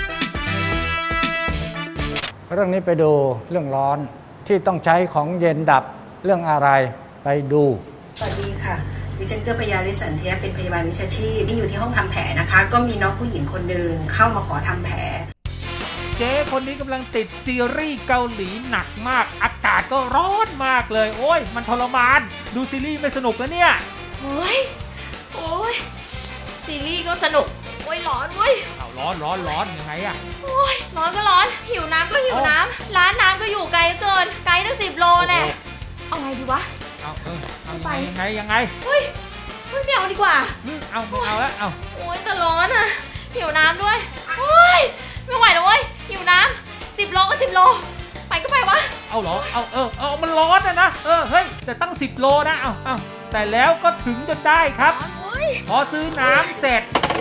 เรื่องนี้ไปดูเรื่องร้อนที่ต้องใช้ของเย็นดับเรื่องอะไรไปดูสวัสดีค่ะดิฉันเกื้อพยาลิสันเทียเป็นพยาบาลวิชาชีพที่อยู่ที่ห้องทำแผลนะคะก็มีน้องผู้หญิงคนหนึ่งเข้ามาขอทำแผลเจ๊คนนี้กำลังติดซีรีส์เกาหลีหนักมากอากาศก็ร้อนมากเลยโอ้ยมันทรมานดูซีรีส์ไม่สนุกแล้วเนี่ยโอ้ยโอ้ยซีรีส์ก็สนุกโอ้ยร้อนเว้ยเอาร้อนร้อนร้อนยังไงอะโอ้ยร้อนก็ร้อนหิวน้ำก็หิวน้ำร้านน้ำก็อยู่ไกลเกินไกลตั้งสิบโลแน่เอาไงดีวะเอาเออเอาไปยังไงยังไงเฮ้ยเฮ้ยไม่เอาดีกว่าเอาไม่เอาแล้วเอาโอ้ยแต่ร้อนอะหิวน้ำด้วยโอ้ยไม่ไหวแล้วเว้ยหิวน้ำสิบโลก็สิบโลไปก็ไปวะเอาเหรอเอาเออเอามันร้อนนะนะเออเฮ้ยแต่ตั้งสิบโลนะเอาเอาแต่แล้วก็ถึงจนได้ครับพอซื้อน้ำเสร็จ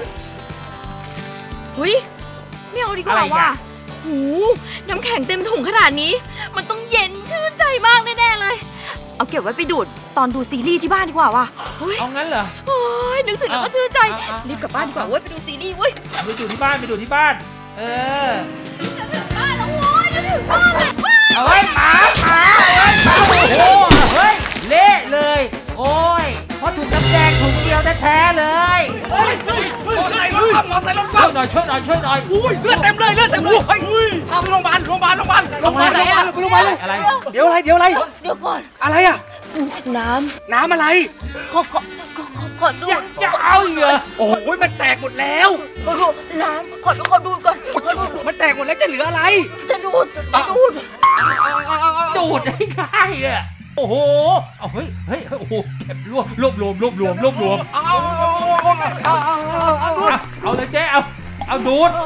เฮ้ยไม่เอาดีกว่าว่ะหูน้ำแข็งเต็มถุงขนาดนี้มันต้องเย็นชื่นใจมากแน่ๆเลยเอาเก็บไว้ไปดูดตอนดูซีรีส์ที่บ้านดีกว่าว่ะเอางั้นเหรอโอ้ยนึกถึงแล้วก็ชื่นใจรีบกลับบ้านดีกว่าเว้ยไปดูซีรีส์เว้ยไปดูที่บ้านไปดูที่บ้านเออจะถึงบ้านแล้วโว้ยจะถึงบ้านแล้วเฮ้ยหมาหมาเฮ้ยหมาโอ้โหเฮ้ยเละเลยโอ้ยเพราะถุงน้ำแดงถุงเดียวแท้ๆเลยเฮ้ยเฮ้ยมอไซค์รถปั๊มมอไซค์รถปั๊มช่วยหน่อยช่วยหน่อยช่วยหน่อยอุ้ยเลือดเต็มเลยเลือดเต็มเลยเฮ้ยพาไปโรงพยาบาลโรงพยาบาลโรงพยาบาลโรงพยาบาลไปโรงพยาบาลเลยอะไรเดี๋ยวอะไรเดี๋ยวอะไรเดี๋ยวก่อนอะไรอะน้ำน้ำอะไรขอขอขอขอดูจะเอาเหรอโอ้ยมันแตกหมดแล้วขอดูน้ำขอดูขอดูก่อนมันแตกหมดแล้วจะเหลืออะไรจะดูดจะดูดดูดได้ได้เลยโอ้โหเอาเฮ้ยเฮ้ยโอ้โหเก็บรวบรวบรวมรวบรวมรวบรวมเอาเอาเอาเอาเอาเลยเจ๊เอาเอาดูด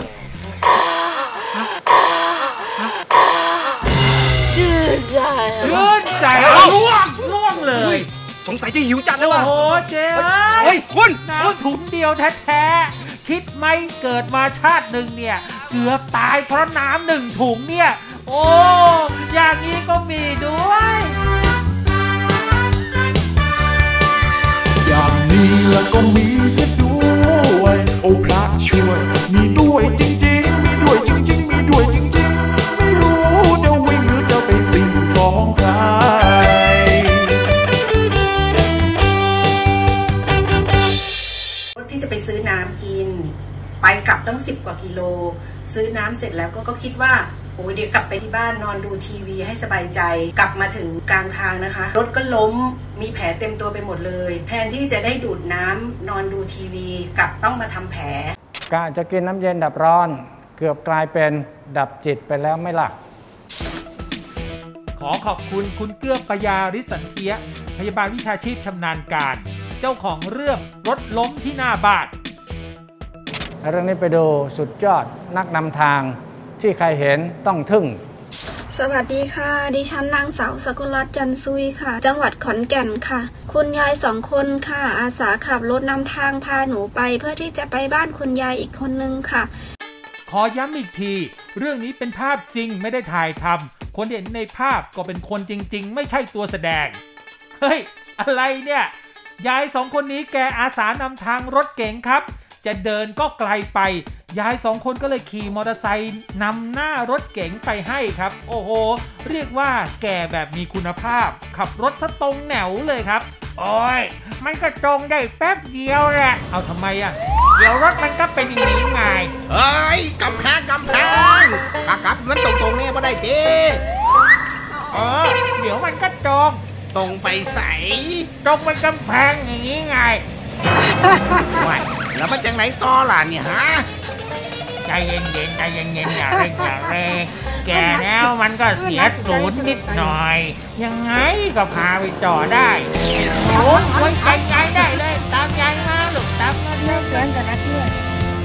ชื่นใจชื่นใจล่วงล่วงเลยสงสัยจะหิวจัดแล้วว่ะโอ้เจ๊เฮ้ยคุณน้ำถุงเดียวแท้ๆคิดไหมเกิดมาชาติหนึ่งเนี่ยเกือบตายเพราะน้ำหนึ่งถุงเนี่ยโอ้อย่างนี้ก็มีด้วยอย่างนี้แล้วก็มีเสียด้วยโอ้พระช่วยมีด้วยจริงๆมีด้วยจริงๆมีด้วยจริงๆไม่รู้จะวิ่งหรือจะไปสิ่งฟ้องใครที่จะไปซื้อน้ำกินไปกลับตั้งสิบกว่ากิโลซื้อน้ำเสร็จแล้วก็ก็คิดว่าโอ้เดี๋ยวกลับไปที่บ้านนอนดูทีวีให้สบายใจกลับมาถึงกลางทางนะคะรถก็ล้มมีแผลเต็มตัวไปหมดเลยแทนที่จะได้ดูดน้ำนอนดูทีวีกลับต้องมาทำแผลกะจะกินน้ำเย็นดับร้อนเกือบกลายเป็นดับจิตไปแล้วไม่ล่ะขอขอบคุณคุณเกื้อปยาริสันเทียพยาบาลวิชาชีพชำนาญการเจ้าของเรื่องรถล้มที่หน้าบ้านเรื่องนี้ไปดูสุดยอดนักนำทางที่ใครเห็นต้องทึ่งสวัสดีค่ะดิฉันนางสาวสกุลรัตน์จันทร์ซุยค่ะจังหวัดขอนแก่นค่ะคุณยายสองคนค่ะอาสาขับรถนำทางพาหนูไปเพื่อที่จะไปบ้านคุณยายอีกคนนึงค่ะขอย้ำอีกทีเรื่องนี้เป็นภาพจริงไม่ได้ถ่ายทำคนเห็นในภาพก็เป็นคนจริงๆไม่ใช่ตัวแสดงเฮ้ยอะไรเนี่ยยายสองคนนี้แกอาสานำทางรถเก๋งครับจะเดินก็ไกลไปยายสองคนก็เลยขี่มอเตอร์ไซค์นำหน้ารถเก๋งไปให้ครับโอ้โหเรียกว่าแก่แบบมีคุณภาพขับรถซะตรงแนวเลยครับโอ้ยมันก็ตรงได้แป๊บเดียวแหละเอาทำไมอ่ะเดี๋ยวรถมันก็เป็นอย่างนี้ไงเฮ้ยกำแพงกำแพงขากลับมันตรงตรงนี้ไม่ได้เจ๊เออเดี๋ยวมันก็ตรงตรงไปใสตรงมันกำแพงอย่างนี้ไงว้ายแล้วมันจังไหนต่อล่ะเนี่ยฮะใจเย็นๆใจเย็นๆอย่าเร่งอย่าเร่งแกแล้วมันก็เสียศูนย์นิดหน่อยยังไงก็พาไปต่อได้โอ้ยไว้ใจใจได้เลยตามยายมาลูกตามมาเลิกเล่นกันนะเพื่อน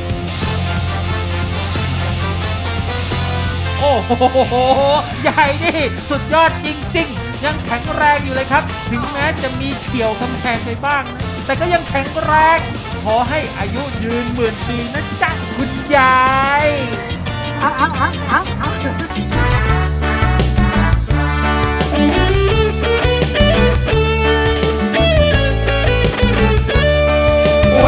โอ้โหยายนี่สุดยอดจริงๆยังแข็งแรงอยู่เลยครับถึงแม้จะมีเฉี่ยวกำแพงไปบ้างแต่ก็ยังแข็งแรงขอให้อายุยืนหมื่นปีนะจ๊ะคุณยายอ้าวอ้าวอ้าวอ้าวอ้าวโอ้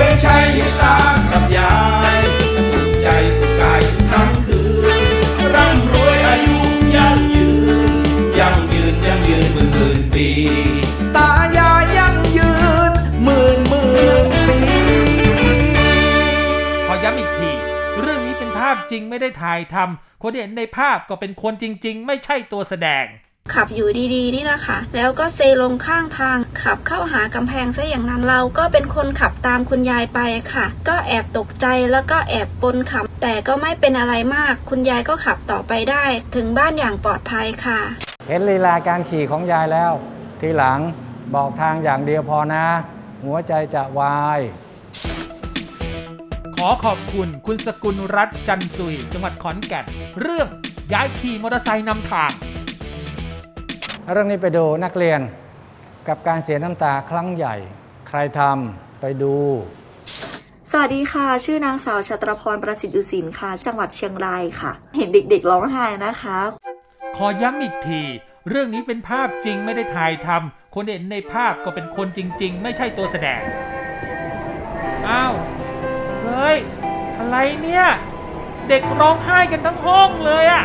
จริงไม่ได้ถ่ายทำคนที่เห็นในภาพก็เป็นคนจริงๆไม่ใช่ตัวแสดงขับอยู่ดีๆนี่นะคะแล้วก็เซลงข้างทางขับเข้าหากำแพงซะอย่างนั้นเราก็เป็นคนขับตามคุณยายไปค่ะก็แอบตกใจแล้วก็แอบปนขำแต่ก็ไม่เป็นอะไรมากคุณยายก็ขับต่อไปได้ถึงบ้านอย่างปลอดภัยค่ะเห็นลีลาการขี่ของยายแล้วทีหลังบอกทางอย่างเดียวพอนะหัวใจจะวายขอขอบคุณคุณสกุลรัตน์จันซุยจังหวัดขอนแก่นเรื่องยายขี่มอเตอร์ไซค์นำทางเรื่องนี้ไปดูนักเรียนกับการเสียน้ำตาครั้งใหญ่ใครทำไปดูสวัสดีค่ะชื่อนางสาวชัตรพรประสิทธิ์ยุสินค่ะจังหวัดเชียงรายค่ะเห็นเด็กๆร้องไห้นะคะขอย้ำอีกทีเรื่องนี้เป็นภาพจริงไม่ได้ถ่ายทำคนเห็นในภาพก็เป็นคนจริงๆไม่ใช่ตัวแสดงอ้าวเฮ้ยอะไรเนี่ยเด็กร้องไห้กันทั้งห้องเลยอะ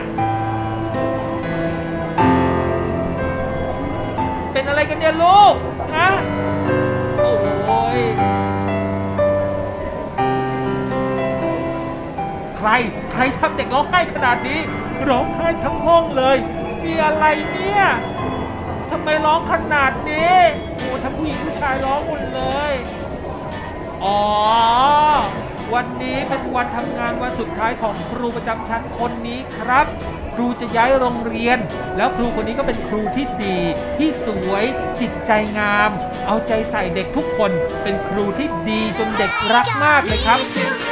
เป็นอะไรกันเนี่ยลูกฮะโอ้ยใครใครทำเด็กร้องไห้ขนาดนี้ร้องไห้ทั้งห้องเลยมีอะไรเนี่ยทำไมร้องขนาดนี้โอ้ทั้งผู้หญิงผู้ชายร้องหมดเลยอ๋อวันนี้เป็นวันทำงานวันสุดท้ายของครูประจำชั้นคนนี้ครับครูจะย้ายโรงเรียนแล้วครูคนนี้ก็เป็นครูที่ดีที่สวยจิตใจงามเอาใจใส่เด็กทุกคนเป็นครูที่ดีจนเด็กรักมากเลยครับ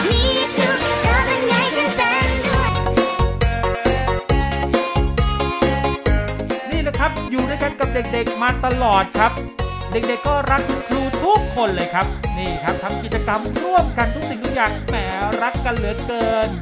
นี่นะครับอยู่ด้วยกันกับเด็กๆมาตลอดครับเด็กๆก็รักคุณครูทุกคนเลยครับนี่ครับทำกิจกรรมร่วมกันทุกสิ่งทุกอย่างแหมรักกันเหลือเกิน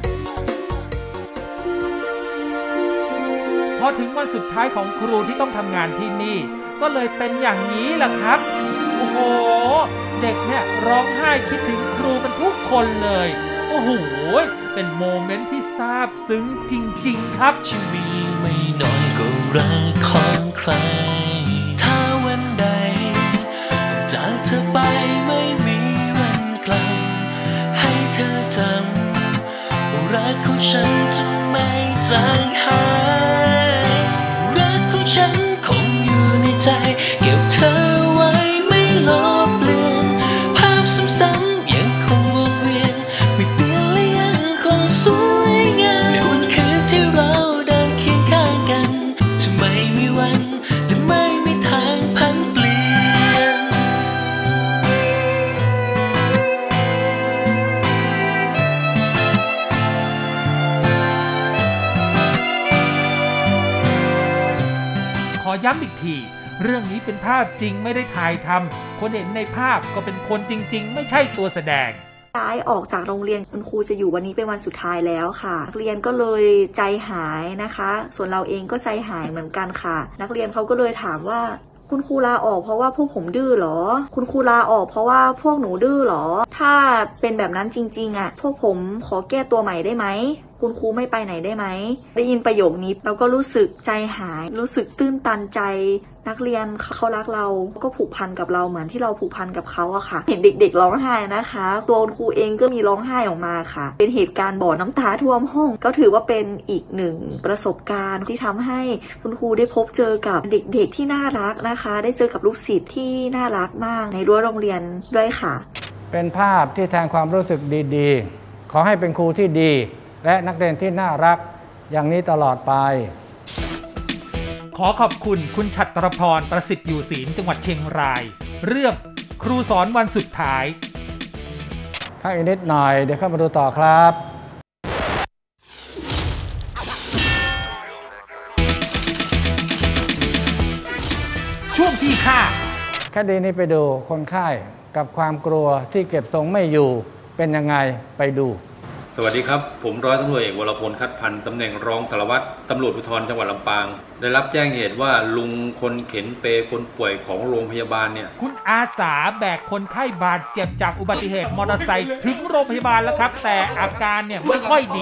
พอถึงวันสุดท้ายของครูที่ต้องทำงานที่นี่ก็เลยเป็นอย่างนี้แหละครับโอ้โหเด็กเนี่ยร้องไห้คิดถึงครูกันทุกคนเลยโอ้โหเป็นโมเมนต์ที่ซาบซึ้งจริงๆครับชีวิตไม่น้อยก็รักของใครถ้าวันใดต้องจากเธอไปไม่มีวันกลับให้เธอจำรักของฉันจะไม่จางหายรักของฉันคงอยู่ในใจเก็บเธอไว้ไม่ลบเลือนภาพซ้ำๆยังคงวนเวียนไม่เปลี่ยนและยังคงสวยงามในวันคืนที่เราเดินเคียงข้างกันจะไม่มีวันและไม่มีทางพันเปลี่ยนขอย้ำอีกทีเรื่องนี้เป็นภาพจริงไม่ได้ถ่ายทำคนเห็นในภาพก็เป็นคนจริงๆไม่ใช่ตัวแสดงย้ายออกจากโรงเรียนคุณครูจะอยู่วันนี้เป็นวันสุดท้ายแล้วค่ะนักเรียนก็เลยใจหายนะคะส่วนเราเองก็ใจหายเหมือนกันค่ะนักเรียนเขาก็เลยถามว่าคุณครูลาออกเพราะว่าพวกผมดื้อหรอคุณครูลาออกเพราะว่าพวกหนูดื้อหรอถ้าเป็นแบบนั้นจริงๆอ่ะพวกผมขอแก้ตัวใหม่ได้ไหมคุณครูไม่ไปไหนได้ไหมได้ยินประโยคนี้เราก็รู้สึกใจหายรู้สึกตื้นตันใจนักเรียนเขารักเราก็ผูกพันกับเราเหมือนที่เราผูกพันกับเขาอะค่ะเห็นเด็กๆร้องไห้นะคะตัวคุณครูเองก็มีร้องไห้ออกมาค่ะเป็นเหตุการณ์บ่อน้ำตาท่วมห้องก็ถือว่าเป็นอีกหนึ่งประสบการณ์ที่ทำให้คุณครูได้พบเจอกับเด็กๆที่น่ารักนะคะได้เจอกับลูกศิษย์ที่น่ารักมากในรั้วโรงเรียนด้วยค่ะเป็นภาพที่แทนความรู้สึกดีๆขอให้เป็นครูที่ดีและนักเรียนที่น่ารักอย่างนี้ตลอดไปขอขอบคุณคุณชัตรพรประสิทธิ์อยู่ศีลจังหวัดเชียงรายเรื่องครูสอนวันสุดท้ายข้าอีกนิดหน่อยเดี๋ยวเข้ามาดูต่อครับช่วงที่ห้าคดีนี้ไปดูคนไข้กับความกลัวที่เก็บทรงไม่อยู่เป็นยังไงไปดูสวัสดีครับผมร้อยตำรวจเอกวรพลคัดพันธ์ตำแหน่งรองสารวัตรตำรวจภูธรจังหวัดลำปางได้รับแจ้งเหตุว่าลุงคนเข็นเปคนป่วยของโรงพยาบาลเนี่ยคุณอาสาแบกคนไข้บาดเจ็บจากอุบัติเหตุมอเตอร์ไซค์ถึงโรงพยาบาลแล้วครับแต่อาการเนี่ยไม่ค่อยดี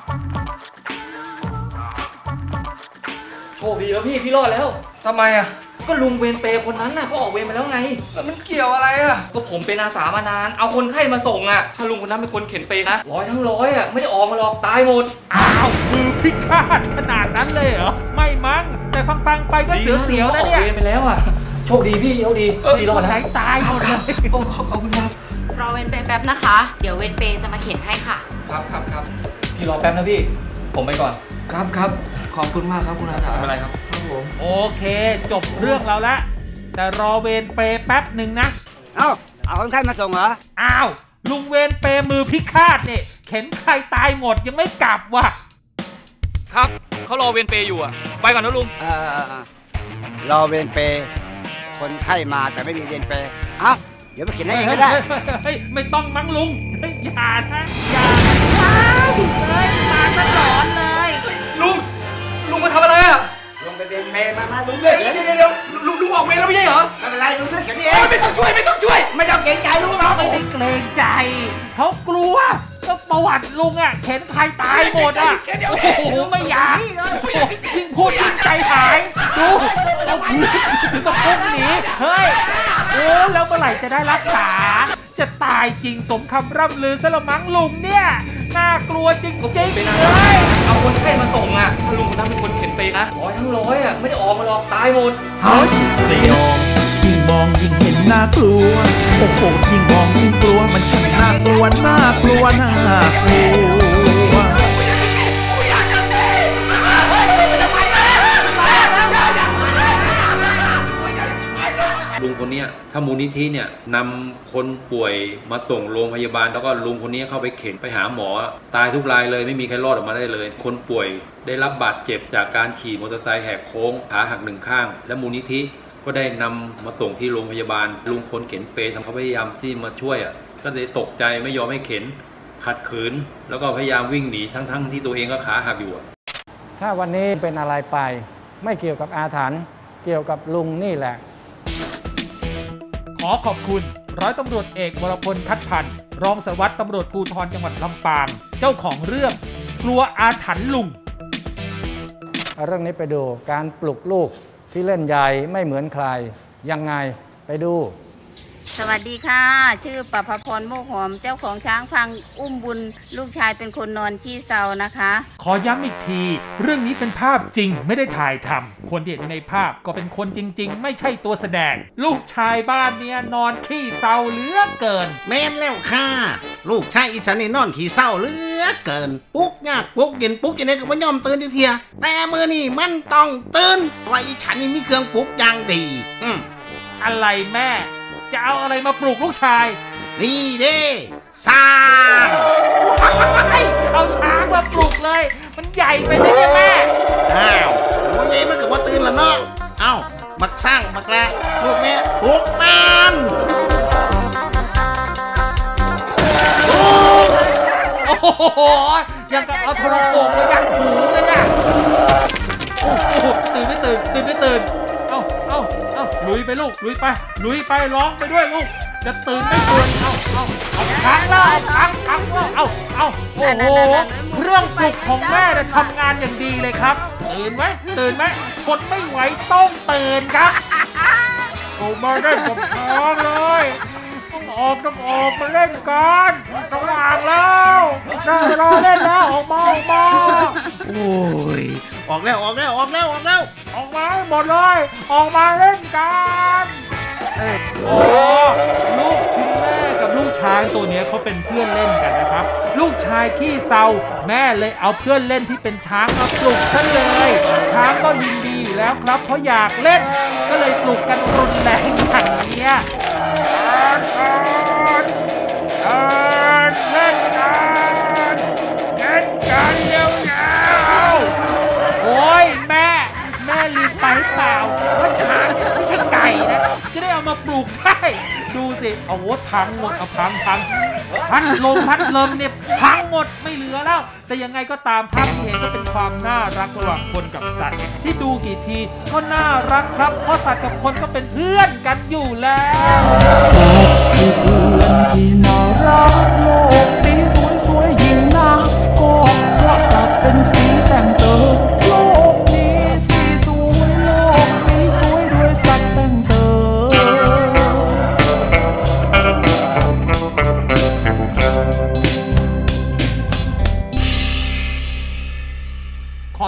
โชคดีแล้วพี่พี่รอดแล้วทำไมอ่ะก็ลุงเวรเปรย์คนนั้นน่ะเขาออกเวรมาแล้วไงแล้วมันเกี่ยวอะไรอ่ะก็ผมเป็นอาสามานานเอาคนไข้มาส่งอ่ะถ้าลุงคนนั้นเป็นคนเข็นเปรย์นะร้อยทั้งร้อยอ่ะไม่ได้ออกมาหรอกตายหมดอ้าวมือพิฆาตขนาดนั้นเลยเหรอไม่มั้งแต่ฟังๆไปก็เสียวๆนะเนี่ยออกเวรไปแล้วอ่ะโชคดีพี่โชคดีพี่รอดแล้วตายหมดเลยขอบคุณครับรอเวรเปรย์แป๊บนะคะ เดี๋ยวเวรเปรย์จะมาเข็นให้ค่ะครับครับครับพี่รอแป๊บนะพี่ผมไปก่อนครับครับขอบคุณมากครับคุณอาสาไม่เป็นไรครับครับผมโอเคจบเรื่องเราละแต่รอเวรเปรย์แป๊บหนึ่งนะเอ้าเอาคนไข้มาส่งเหรออ้าวลุงเวรเปรย์มือพิฆาตเนี่ยเข็นใครตายหมดยังไม่กลับว่ะครับเขารอเวรเปรย์อยู่อ่ะไปก่อนนะลุงเออรอเวรเปรย์คนไข้มาแต่ไม่มีเวรเปรย์เอ้าเดี๋ยวไปเขียนให้เองก็ได้เฮ้ยไม่ต้องมั้งลุงเฮ้ยอย่านะอย่าว้าวเฮ้ยมาตลอดเลยลุงลุงมาทำอะไรอ่ะลงไปเวรเปรย์มามาลุงเดี๋ยวเดี๋ยวเดี๋ยวลุงลุงออกเวรแล้วไม่ใช่เหรอไม่เป็นไรลุงช่วยเขียนเองไม่ต้องช่วยไม่ต้องช่วยไม่ต้องเกรงใจลุงหรอกไม่ได้เกรงใจเขากลัวก็ประวัติลุงอ่ะเข็นใครตายหมดอ่ะโอ้โหไม่อยากยิ่งพูดยิ่งใจหายดูเอาถึงกับพุ่งหนีเฮ้ยโอ้แล้วเมื่อไหร่จะได้รักษาจะตายจริงสมคำร่ำลือซะละมั้งลุงเนี่ยน่ากลัวจริงจริงเลยเอาคนไข้มาส่งอ่ะถ้าลุงคนนั้นเป็นคนเข็นเปรย์นะร้อยทั้งร้อยอ่ะไม่ได้ออกมาหรอกตายหมดเฮ้ยสยองยิ่งมองยิ่งเห็นน่ากลัวโอ้โหยิ่งมองยิ่งกลัวมันช่างน่ากลัวน่ากลัวน่ากลัวลุงคนนี้ถ้ามูลนิธิเนี่ยนำคนป่วยมาส่งโรงพยาบาลแล้วก็ลุงคนนี้เข้าไปเข็นไปหาหมอตายทุกรายเลยไม่มีใครรอดออกมาได้เลยคนป่วยได้รับบาดเจ็บจากการขี่มอเตอร์ไซค์แหกโค้งขาหักหนึ่งข้างและมูลนิธิก็ได้นำมาส่งที่โรงพยาบาลลุงคนเข็นเปรย์ทำเขาพยายามที่มาช่วยอ่ะก็เลยตกใจไม่ยอมให้เข็นขัดขืนแล้วก็พยายามวิ่งหนีทั้งๆที่ตัวเองก็ขาหักอยู่ถ้าวันนี้เป็นอะไรไปไม่เกี่ยวกับอาถรรพ์เกี่ยวกับลุงนี่แหละขอขอบคุณร้อยตำรวจเอกวรพลคัดพันธ์รองสารวัตรตำรวจภูธรจังหวัดลำปางเจ้าของเรื่องกลัวอาถรรพ์ลุงเรื่องนี้ไปดูการปลุกลูกที่เล่นใหญ่ไม่เหมือนใครยังไงไปดูสวัสดีค่ะชื่อประภพรโมกหอมเจ้าของช้างพังอุ้มบุญลูกชายเป็นคนนอนขี้เซานะคะขอย้ำอีกทีเรื่องนี้เป็นภาพจริงไม่ได้ถ่ายทำคนที่เห็นในภาพก็เป็นคนจริงๆไม่ใช่ตัวแสดงลูกชายบ้านเนี้ยนอนขี้เซาเหลือเกินแม่นแล้วค่ะลูกชายอีสันนี่นอนขี้เศร้าเหลือเกินปุ๊กยากปุ๊กเย็นปุ๊กยังไงก็ไม่ยอมตื่นทีเทียแต่มือนี่มันต้องตื่นเพราะอีฉันนี่มีเครื่องปลุกอย่างดีอืมอะไรแม่จะเอาอะไรมาปลุกลูกชายนี่เด้ช้างเอาช้างมาปลุกเลยมันใหญ่ไปไหมเนี่ยแม่อ้าวโอ้ยมันก็ว่าตื่นแล้วเนาะเอ้าบักสร้างบักแร้ลูกแม่ปลุกมันปลุกโอ้โหยังกับเอาโทรโขงมายัดหูเลยนะโอ้โหตื่นไม่ตื่นตื่นไม่ตื่นเอ้าเอ้าเอ้าลุยไปลูกลุยไปลุยไปร้องไปด้วยลูกจะตื่นไม่ตื่นเอ้าเอ้าเอาค้างแล้วค้างค้างแล้วเอ้าเอ้าโอ้โหเครื่องปลุกของแม่เนี่ยทำงานอย่างดีเลยครับตื่นไหมตื่นไหมคนไม่ไหวต้องตื่นครับโอ้มาได้กับช้างเลยต้องออกต้องออกมาเล่นกันต้องวางแล้วได้เวลาเล่นแล้วออกมาออกมาโอ้ยออกแล้วออกแล้วออกแล้วออกแล้วออกมาให้หมดเลยออกมาเล่นกันโอ้ลูกคุณแม่กับลูกช้างตัวนี้เขาเป็นเพื่อนเล่นกันนะครับลูกชายขี้เซาแม่เลยเอาเพื่อนเล่นที่เป็นช้างมาปลุกซะเลยช้างก็ยินดีอยู่แล้วครับเพราะอยากเล่นก็เลยปลุกกันรุนแรงอย่างนี้ เล่นกันเล่นกันเร็วๆโอ้ยแม่แม่ลืมไปเปล่าว่าช้างไม่ใช่ไก่นะจะได้เอามาปลูกได้ดูสิเอาโว้พังหมดเอาพังพังพัดลมพัดลมเนี่ยพังหมดไม่เหลือแล้วแต่ยังไงก็ตามภาพที่เห็นก็เป็นความน่ารักระหว่างคนกับสัตว์ที่ดูกี่ทีก็น่ารักครับเพราะสัตว์กับคนก็เป็นเพื่อนกันอยู่แล้วสัตว์คือเพื่อนที่น่ารักโลกสีสวยสวยยิ่งนักก็เพราะสัตว์เป็นสีแต่งเติมโลกนี้สีสวยโลกสีสวยด้วยสัตว์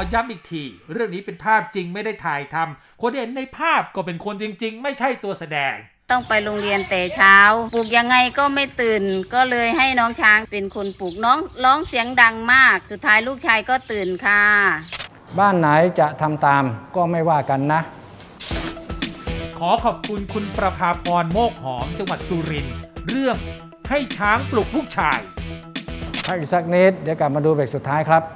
ย้ำอีกทีเรื่องนี้เป็นภาพจริงไม่ได้ถ่ายทำคนเห็นในภาพก็เป็นคนจริงๆไม่ใช่ตัวแสดงต้องไปโรงเรียนแต่เช้าปลุกยังไงก็ไม่ตื่นก็เลยให้น้องช้างเป็นคนปลุกน้องร้องเสียงดังมากสุดท้ายลูกชายก็ตื่นค่ะบ้านไหนจะทำตามก็ไม่ว่ากันนะขอขอบคุณคุณประภาพรโมกหอมจังหวัดสุรินทร์เรื่องให้ช้างปลุกลูกชายพักอีกสักนิดเดี๋ยวกลับมาดูเบรกสุดท้ายครับ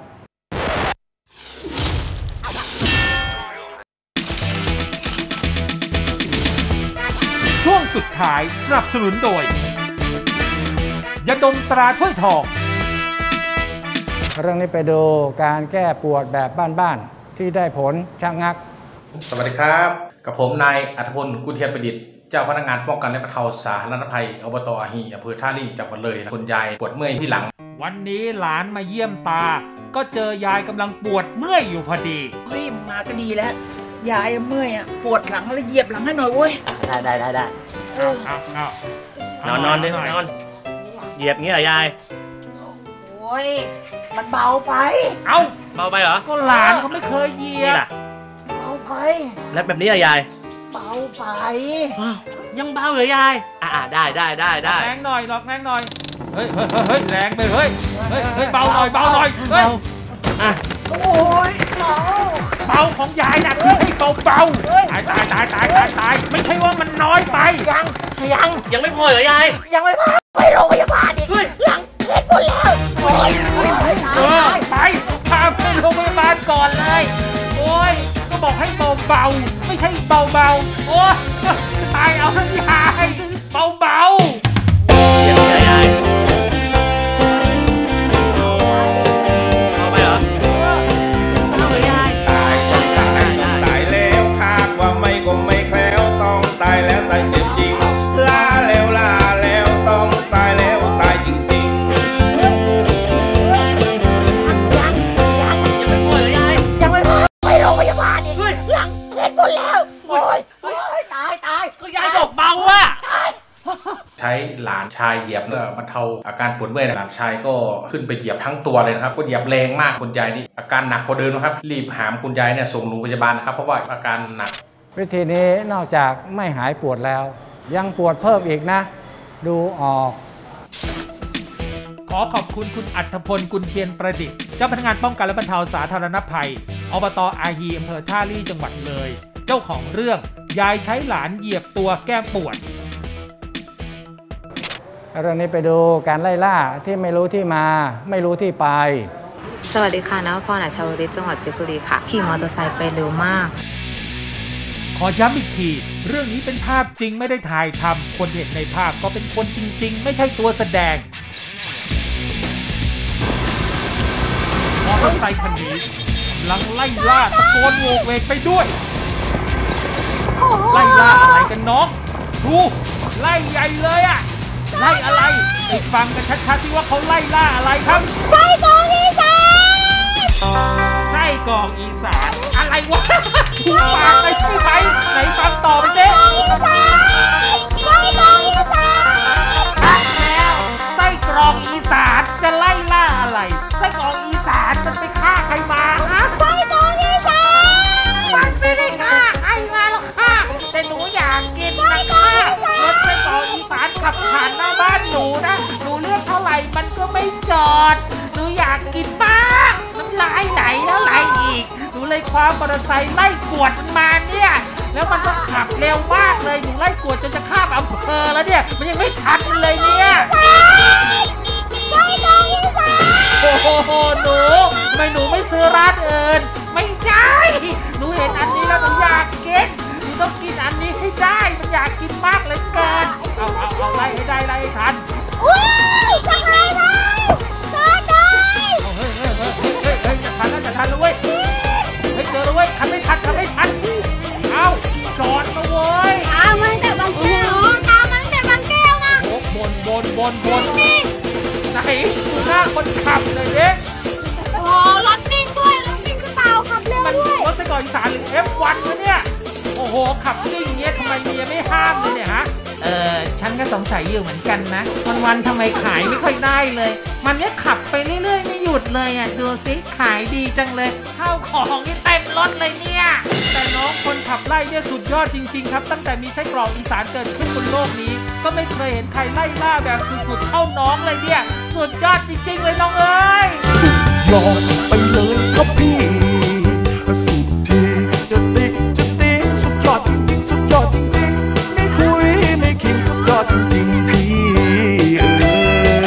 ช่วงสุดท้ายสนับสนุนโดยยาดมตราถ้วยทองเรื่องนี้ไปดูการแก้ปวดแบบบ้านๆที่ได้ผลชะงักสวัสดีครับกับผมนายอัธพลกุลเทียนประดิษฐ์เจ้าพนักงานป้องกันและบรรเทาสาธารณภัยอบต.อาฮีอำเภอท่าลี่จังหวัดเลยคุณยายปวดเมื่อยที่หลังวันนี้หลานมาเยี่ยมตาก็เจอยายกำลังปวดเมื่อยอยู่พอดีเฮ้ยมาก็ดีแล้วยายเมื่อยอ่ะปวดหลังแล้วเหยียบหลังให้หน่อยเว้ยได้ได้ได้ได้นอนนอนดินอนเหยียบงี้เหรอยายโอ้ยมันเบาไปเอ้าเบาไปเหรอก็หลานเขาไม่เคยเหยียบเบาไปแล้วแบบนี้เหรอยายเบาไปยังเบาเหรอยายอ่าได้ได้ได้ได้แรงหน่อยหรอกแรงหน่อยเฮ้ยเฮ้ยเฮ้ยแรงไปเฮ้ยเฮ้ยเฮ้ยเบาหน่อยเบาหน่อยเฮ้ยอ่ะโอ้ยเบาเบาของยายนะคือให้เบาเบาตายตายตายตายตายตายไม่ใช่ว่ามันน้อยไปยังยังยังไม่พอเหรอยายยังไม่พอไปโรงพยาบาลอีกหลังเล็ดหมดแล้วโอ้ยเออไปพาไปโรงพยาบาลก่อนเลยโอ้ยก็บอกให้เบาเบาไม่ใช่เบาเบาโอ้ยตายเอาทั้งยายเบาเบาอย่างนี้ยายเอาไปเหรอเอาไปยายตายต้องตายต้องตายแล้วคาดว่าไม่ก็ไม่แคล้วต้องตายแล้วตายจริงๆลาแล้วลาแล้วต้องตายแล้วตายจริงๆยังยังยังไม่พอเหรอยายยังไม่พอไปโรงพยาบาลอีกหลังเล็ดหมดแล้วโอ้ยโอ้ยตายตายก็ยายบอกเบาว่ะใช้หลานชายเหยียบเพื่อบรรเทาอาการปวดเมื่อยหลานชายก็ขึ้นไปเหยียบทั้งตัวเลยนะครับก็เหยียบแรงมากคุณยายนี่อาการหนักพอเดินนะครับรีบหามคุณยายเนี่ยส่งโรงพยาบาลนะครับเพราะว่าอาการหนักวิธีนี้นอกจากไม่หายปวดแล้วยังปวดเพิ่มอีกนะดูออกขอขอบคุณคุณอัธพลกุลเทียนประดิษฐ์เจ้าพนักงานป้องกันและบรรเทาสาธารณภัยอบต.อาฮีอำเภอท่าลี่จังหวัดเลยเจ้าของเรื่องยายใช้หลานเหยียบตัวแก้ปวดเรื่องนี้ไปดูการไล่ล่าที่ไม่รู้ที่มาไม่รู้ที่ไปสวัสดีค่ะนวพรอัชวริศจังหวัดเพชรบุรีค่ะขี่มอเตอร์ไซค์ไปเร็วมากขอย้ำอีกทีเรื่องนี้เป็นภาพจริงไม่ได้ถ่ายทำคนเห็นในภาพก็เป็นคนจริงๆไม่ใช่ตัวแสดงมอเตอร์ไซค์คันนี้กำลังไล่ล่าตะโกนโวกเวกไปด้วยไล่ล่าอะไรกันน้องดูไล่ใหญ่เลยอะไล่อะไรไปฟังกันชัดๆที่ว่าเขาไล่ล่าอะไรครับไส้กรอกอีสานไส้กรอกอีสานอะไรวะถูกปากเลยใช่ไหมไหนฟังต่อไปเจ๊ไส้กรอกอีสานแล้วไส้กรอกอีสานจะไล่ล่าอะไรไส้กรอกอีสานมันไปฆ่าใครมาฮะไส้กรอกอีสานมันไม่ได้ฆ่าใครมาหรอกค่ะแต่หนูอยากกินมันค่ะรถไส้กรอกอีสานขับผ่านหน้าบ้านหนูนะหนูเลือกเท่าไหร่มันก็ไม่จอดหนูอยากกินมากน้ำลายไหลแล้วไหลอีกหนูเลยคว้ามอเตอร์ไซค์ไล่กวดมันมาเนี่ยแล้วมันก็ขับเร็วมากเลยหนูไล่กวดจนจะข้ามอำเภอแล้วเนี่ยมันยังไม่ทันเลยเนี่ยโอ้โหหนูทำไมหนูไม่ซื้อร้านอื่นไม่ใช่หนูเห็นอันนี้แล้วหนูอยากกินหนูต้องกินอันนี้ให้ได้มันอยากกินมากเลยเกินเอาเอาเอาไล่ให้ได้ไล่ให้ทันว้าวจังเลยเลยจอดเลยเฮ้ยเฮ้ยเฮ้ยเฮ้ยเฮ้ยจะทันแล้วจะทันแล้วเว้ยเฮ้ยเจอแล้วเว้ยทันไม่ทันทันไม่ทันเอาจอดมาเว้ยตามมันแต่บางแก้วตามมันแต่บางแก้วนะโอ้บนบนบนบนไหนดูหน้าคนขับเลยเด็กโอ้รถซิ่งด้วยรถซิ่งหรือเปล่าขับเร็วด้วยรถไส้กรอกอีสานหรือ เอฟ วัน วะเนี่ยโอ้โหขับซิ่งเงี้ยทำไมเมียไม่ห้ามเลยเนี่ยฮะเออฉันก็สงสัยอยู่เหมือนกันนะวันๆทำไมขายไม่ค่อยได้เลยมันเนี่ยขับไปเรื่อยๆไม่หยุดเลยอ่ะดูสิขายดีจังเลยข้าวของนี่เต็มรถเลยเนี่ยแต่น้องคนขับไล่เนี่ยสุดยอดจริงๆครับตั้งแต่มีไส้กรอกอีสานเกิดขึ้นบนโลกนี้ก็ไม่เคยเห็นใครไล่ล่าแบบสุดๆเท่าน้องเลยเนี่ยสุดยอดจริงๆเลยน้องเอ้ยสุดยอดไปเลยครับพี่สุดที่จะติจะติสุดยอดจริงๆสุดยอดจริงๆไม่คุยไม่คิงสุดยอดจริงๆพี่เออ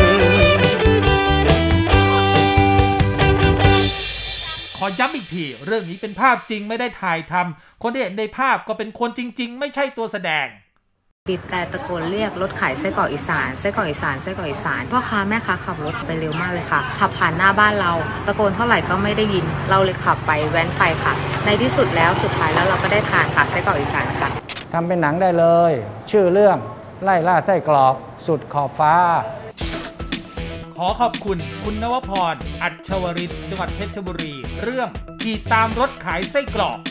ขอย้ำอีกทีเรื่องนี้เป็นภาพจริงไม่ได้ถ่ายทำคนที่เห็นในภาพก็เป็นคนจริงๆไม่ใช่ตัวแสดงบีบแต่ตะโกนเรียกรถขายไส้กรอกอีสานไส้กรอกอีสานไส้กรอกอีสานพ่อค้าแม่ค้าขับรถไปเร็วมากเลยค่ะขับผ่านหน้าบ้านเราตะโกนเท่าไหร่ก็ไม่ได้ยินเราเลยขับไปแว้นไปค่ะในที่สุดแล้วสุดท้ายแล้วเราก็ได้ทานค่ะไส้กรอกอีสานค่ะทำเป็นหนังได้เลยชื่อเรื่องไล่ล่าไส้กรอกสุดขอบฟ้าขอขอบคุณคุณนวพรอัจฉวริศจังหวัดเพชรบุรีเรื่องขี่ตามรถขายไส้กรอก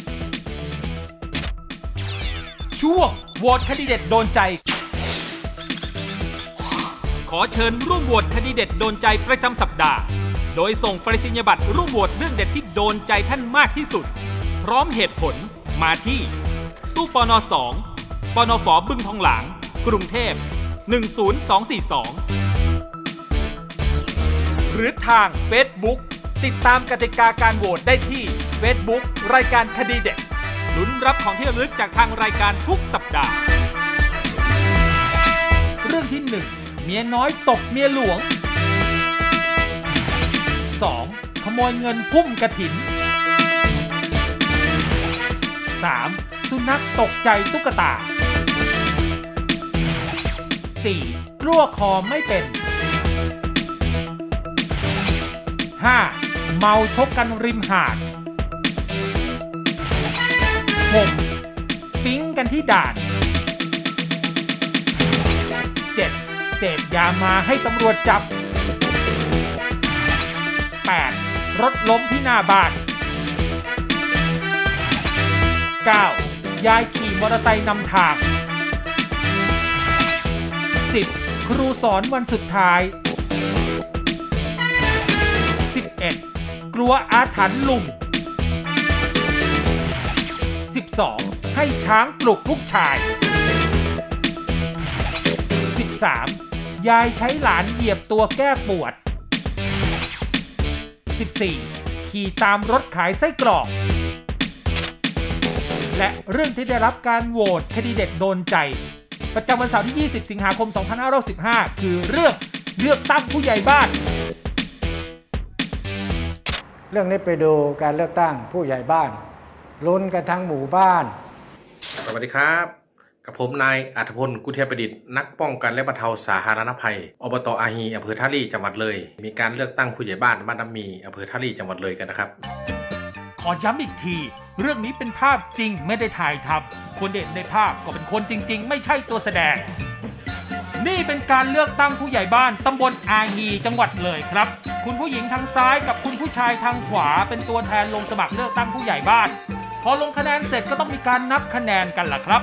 ช่วงโหวตคดีเด็ดโดนใจขอเชิญร่วมโหวตคดีเด็ดโดนใจประจำสัปดาห์โดยส่งไปรษณียบัตรร่วมโหวตเรื่องเด็ดที่โดนใจท่านมากที่สุดพร้อมเหตุผลมาที่ตู้ปนสองปนฝบึงทองหลางกรุงเทพหนึ่งศูนย์สองสี่สองหรือทาง Facebook ติดตามกติกาการโหวตได้ที่ Facebook รายการคดีเด็ดลุ้นรับของที่ระลึกจากทางรายการทุกสัปดาห์เรื่องที่หนึ่งเมียน้อยตกเมียหลวง สอง ขโมยเงินพุ่มกฐิน สาม สุนัขตกใจตุ๊กตา สี่ รั่วคอไม่เป็น ห้า เมาชกกันริมหาด หก ปิ๊งกันที่ด่าน เจ็ด เสพยามาให้ตำรวจจับ แปด รถล้มที่หน้าบ้าน เก้า ยายขี่มอเตอร์ไซค์นำทาง สิบ ครูสอนวันสุดท้าย สิบเอ็ด กลัวอาถรรพ์ลุง สิบสอง ให้ช้างปลุกลูกชาย สิบสาม ยายใช้หลานเหยียบตัวแก้ปวด สิบสี่ ขี่ตามรถขายไส้กรอกและเรื่องที่ได้รับการโหวตคดีเด็ดโดนใจประจำวันเสาร์ที่ยี่สิบสิงหาคมสองพันห้าร้อยสิบห้าคือเรื่องเลือกตั้งผู้ใหญ่บ้านเรื่องนี้ไปดูการเลือกตั้งผู้ใหญ่บ้านลุ้นกันทั้งหมู่บ้านสวัสดีครับกับผมนายอัธพลกุเทพประดิษฐ์นักป้องกันและบรรเทาสาธารณภัยอบต.อาฮีอำเภอท่าลี่จังหวัดเลยมีการเลือกตั้งผู้ใหญ่บ้านบ้านน้ำมีอำเภอท่าลี่จังหวัดเลยกันนะครับขอย้ำอีกทีเรื่องนี้เป็นภาพจริงไม่ได้ถ่ายทำคนเด่นในภาพก็เป็นคนจริงๆไม่ใช่ตัวแสดงนี่เป็นการเลือกตั้งผู้ใหญ่บ้านตำบลอาฮีจังหวัดเลยครับคุณผู้หญิงทางซ้ายกับคุณผู้ชายทางขวาเป็นตัวแทนลงสมัครเลือกตั้งผู้ใหญ่บ้านพอลงคะแนนเสร็จก็ต้องมีการนับคะแนนกันล่ะครับ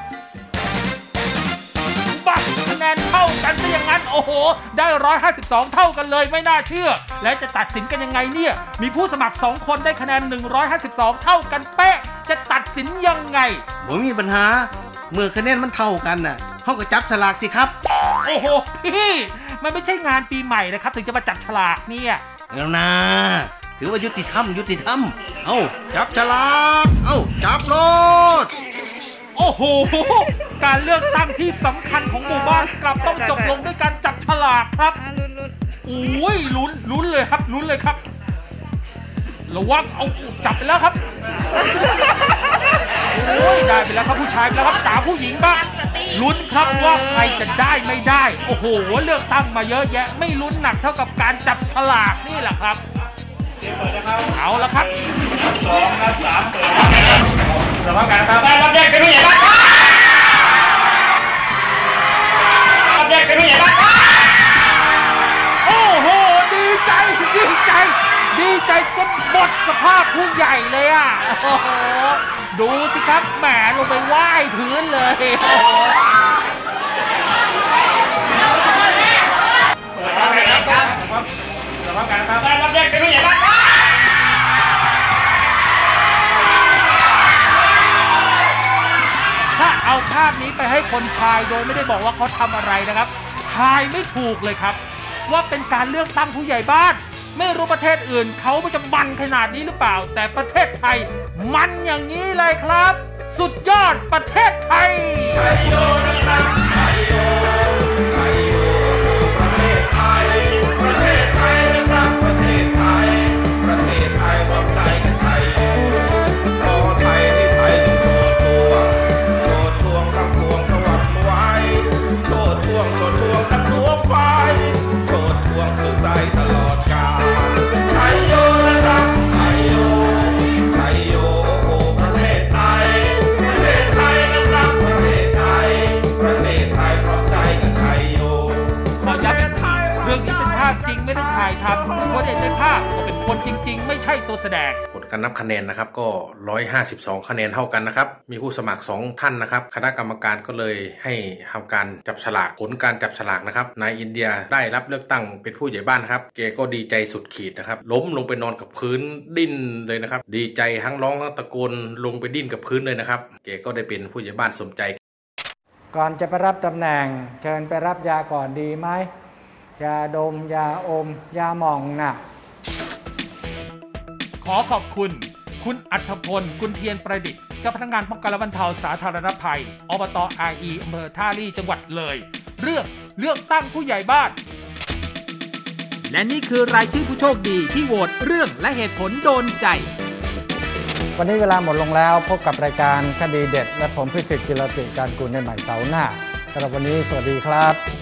บักคะแนนเท่ากันซะอย่างนั้นโอ้โหได้หนึ่งร้อยห้าสิบสองเท่ากันเลยไม่น่าเชื่อและจะตัดสินกันยังไงเนี่ยมีผู้สมัครสองคนได้คะแนนหนึ่งร้อยห้าสิบสองเท่ากันเป๊ะจะตัดสินยังไงบ่มีปัญหาเมื่อคะแนนมันเท่ากันน่ะเฮาก็จับฉลากสิครับโอ้โหพี่มันไม่ใช่งานปีใหม่นะครับถึงจะมาจับฉลากเนี่ยแล้วนะถือว่ายุติธรรมยุติธรรมเอ้าจับฉลากเอ้าจับโลดโอ้โหการเลือกตั้งที่สำคัญของหมู่บ้านกลับต้องจบลงด้วยการจับฉลากครับโอ้ยลุ้นลุ้นเลยครับลุ้นเลยครับระวังเอาจับไปแล้วครับโอ้ยได้ไปแล้วครับผู้ชายไปแล้วครับตามผู้หญิงบ้างลุ้นครับว่าใครจะได้ไม่ได้โอ้โหเลือกตั้งมาเยอะแยะไม่ลุ้นหนักเท่ากับการจับฉลากนี่แหละครับเอาละครับสองครับสามเปิดระวังกันครับได้รับแยกเป็นผู้ใหญ่บ้านรับแยกเป็นผู้ใหญ่บ้านโอ้โหดีใจดีใจดีใจจนหมดสภาพผู้ใหญ่เลยอ่ะโอ้โหดูสิครับแหมลงไปไหว้พื้นเลยเปิดครับพร้อมกันครับบ้านรับแจ้งเป็นผู้ใหญ่บ้านถ้าเอาภาพนี้ไปให้คนทายโดยไม่ได้บอกว่าเขาทำอะไรนะครับทายไม่ถูกเลยครับว่าเป็นการเลือกตั้งผู้ใหญ่บ้านไม่รู้ประเทศอื่นเขาจะมันขนาดนี้หรือเปล่าแต่ประเทศไทยมันอย่างนี้เลยครับสุดยอดประเทศไทยชัยโยนะครับชัยโยชัยโยประเทศไทยประเทศไทยนะครับประเทศไทยประเทศไทยรวมใจกันชัยโยขอไทยที่ไทยจงโทษตัวโทษทวงทั้งปวงสวัสดิ์ไว้โทษทวงโทษทวงทั้งดวงไฟโทษทวงสุขใจตลอดกาลชัยโยนะครับชัยโยชัยโยโอ้ประเทศไทยประเทศไทยนะครับประเทศไทยประเทศไทยพร้อมใจกันชัยโยขอย้ำเรื่องนี้เป็นภาพจริงไม่ได้ถ่ายทำคนเอกในภาพก็เป็นคนจริงๆไม่ใช่ตัวแสดงผลการนับคะแนนนะครับก็หนึ่งร้อยห้าสิบสองคะแนนเท่ากันนะครับมีผู้สมัครสองท่านนะครับคณะกรรมการก็เลยให้ทำการจับฉลากผลการจับฉลากนะครับนายอินเดียได้รับเลือกตั้งเป็นผู้ใหญ่บ้านครับแกก็ดีใจสุดขีดนะครับล้มลงไปนอนกับพื้นดิ้นเลยนะครับดีใจทั้งร้องทั้งตะโกนลงไปดิ้นกับพื้นเลยนะครับแกก็ได้เป็นผู้ใหญ่บ้านสมใจก่อนจะไปรับตำแหน่งเชิญไปรับยาก่อนดีไหมยาดมยาอมยาหม่องน่ะขอขอบคุณคุณอัธพลกุลเทียนประดิษฐ์เจ้าพนักงานป้องกันและบรรเทาสาธารณภัยอบต.อาอีอำเภอท่าลี่จังหวัดเลยเรื่องเลือกตั้งผู้ใหญ่บ้านและนี่คือรายชื่อผู้โชคดีที่โหวตเรื่องและเหตุผลโดนใจวันนี้เวลาหมดลงแล้วพบกับรายการคดีเด็ดและผมพิสิทธิ์กิรติการกุลในใหม่เสาร์หน้าสำหรับวันนี้สวัสดีครับ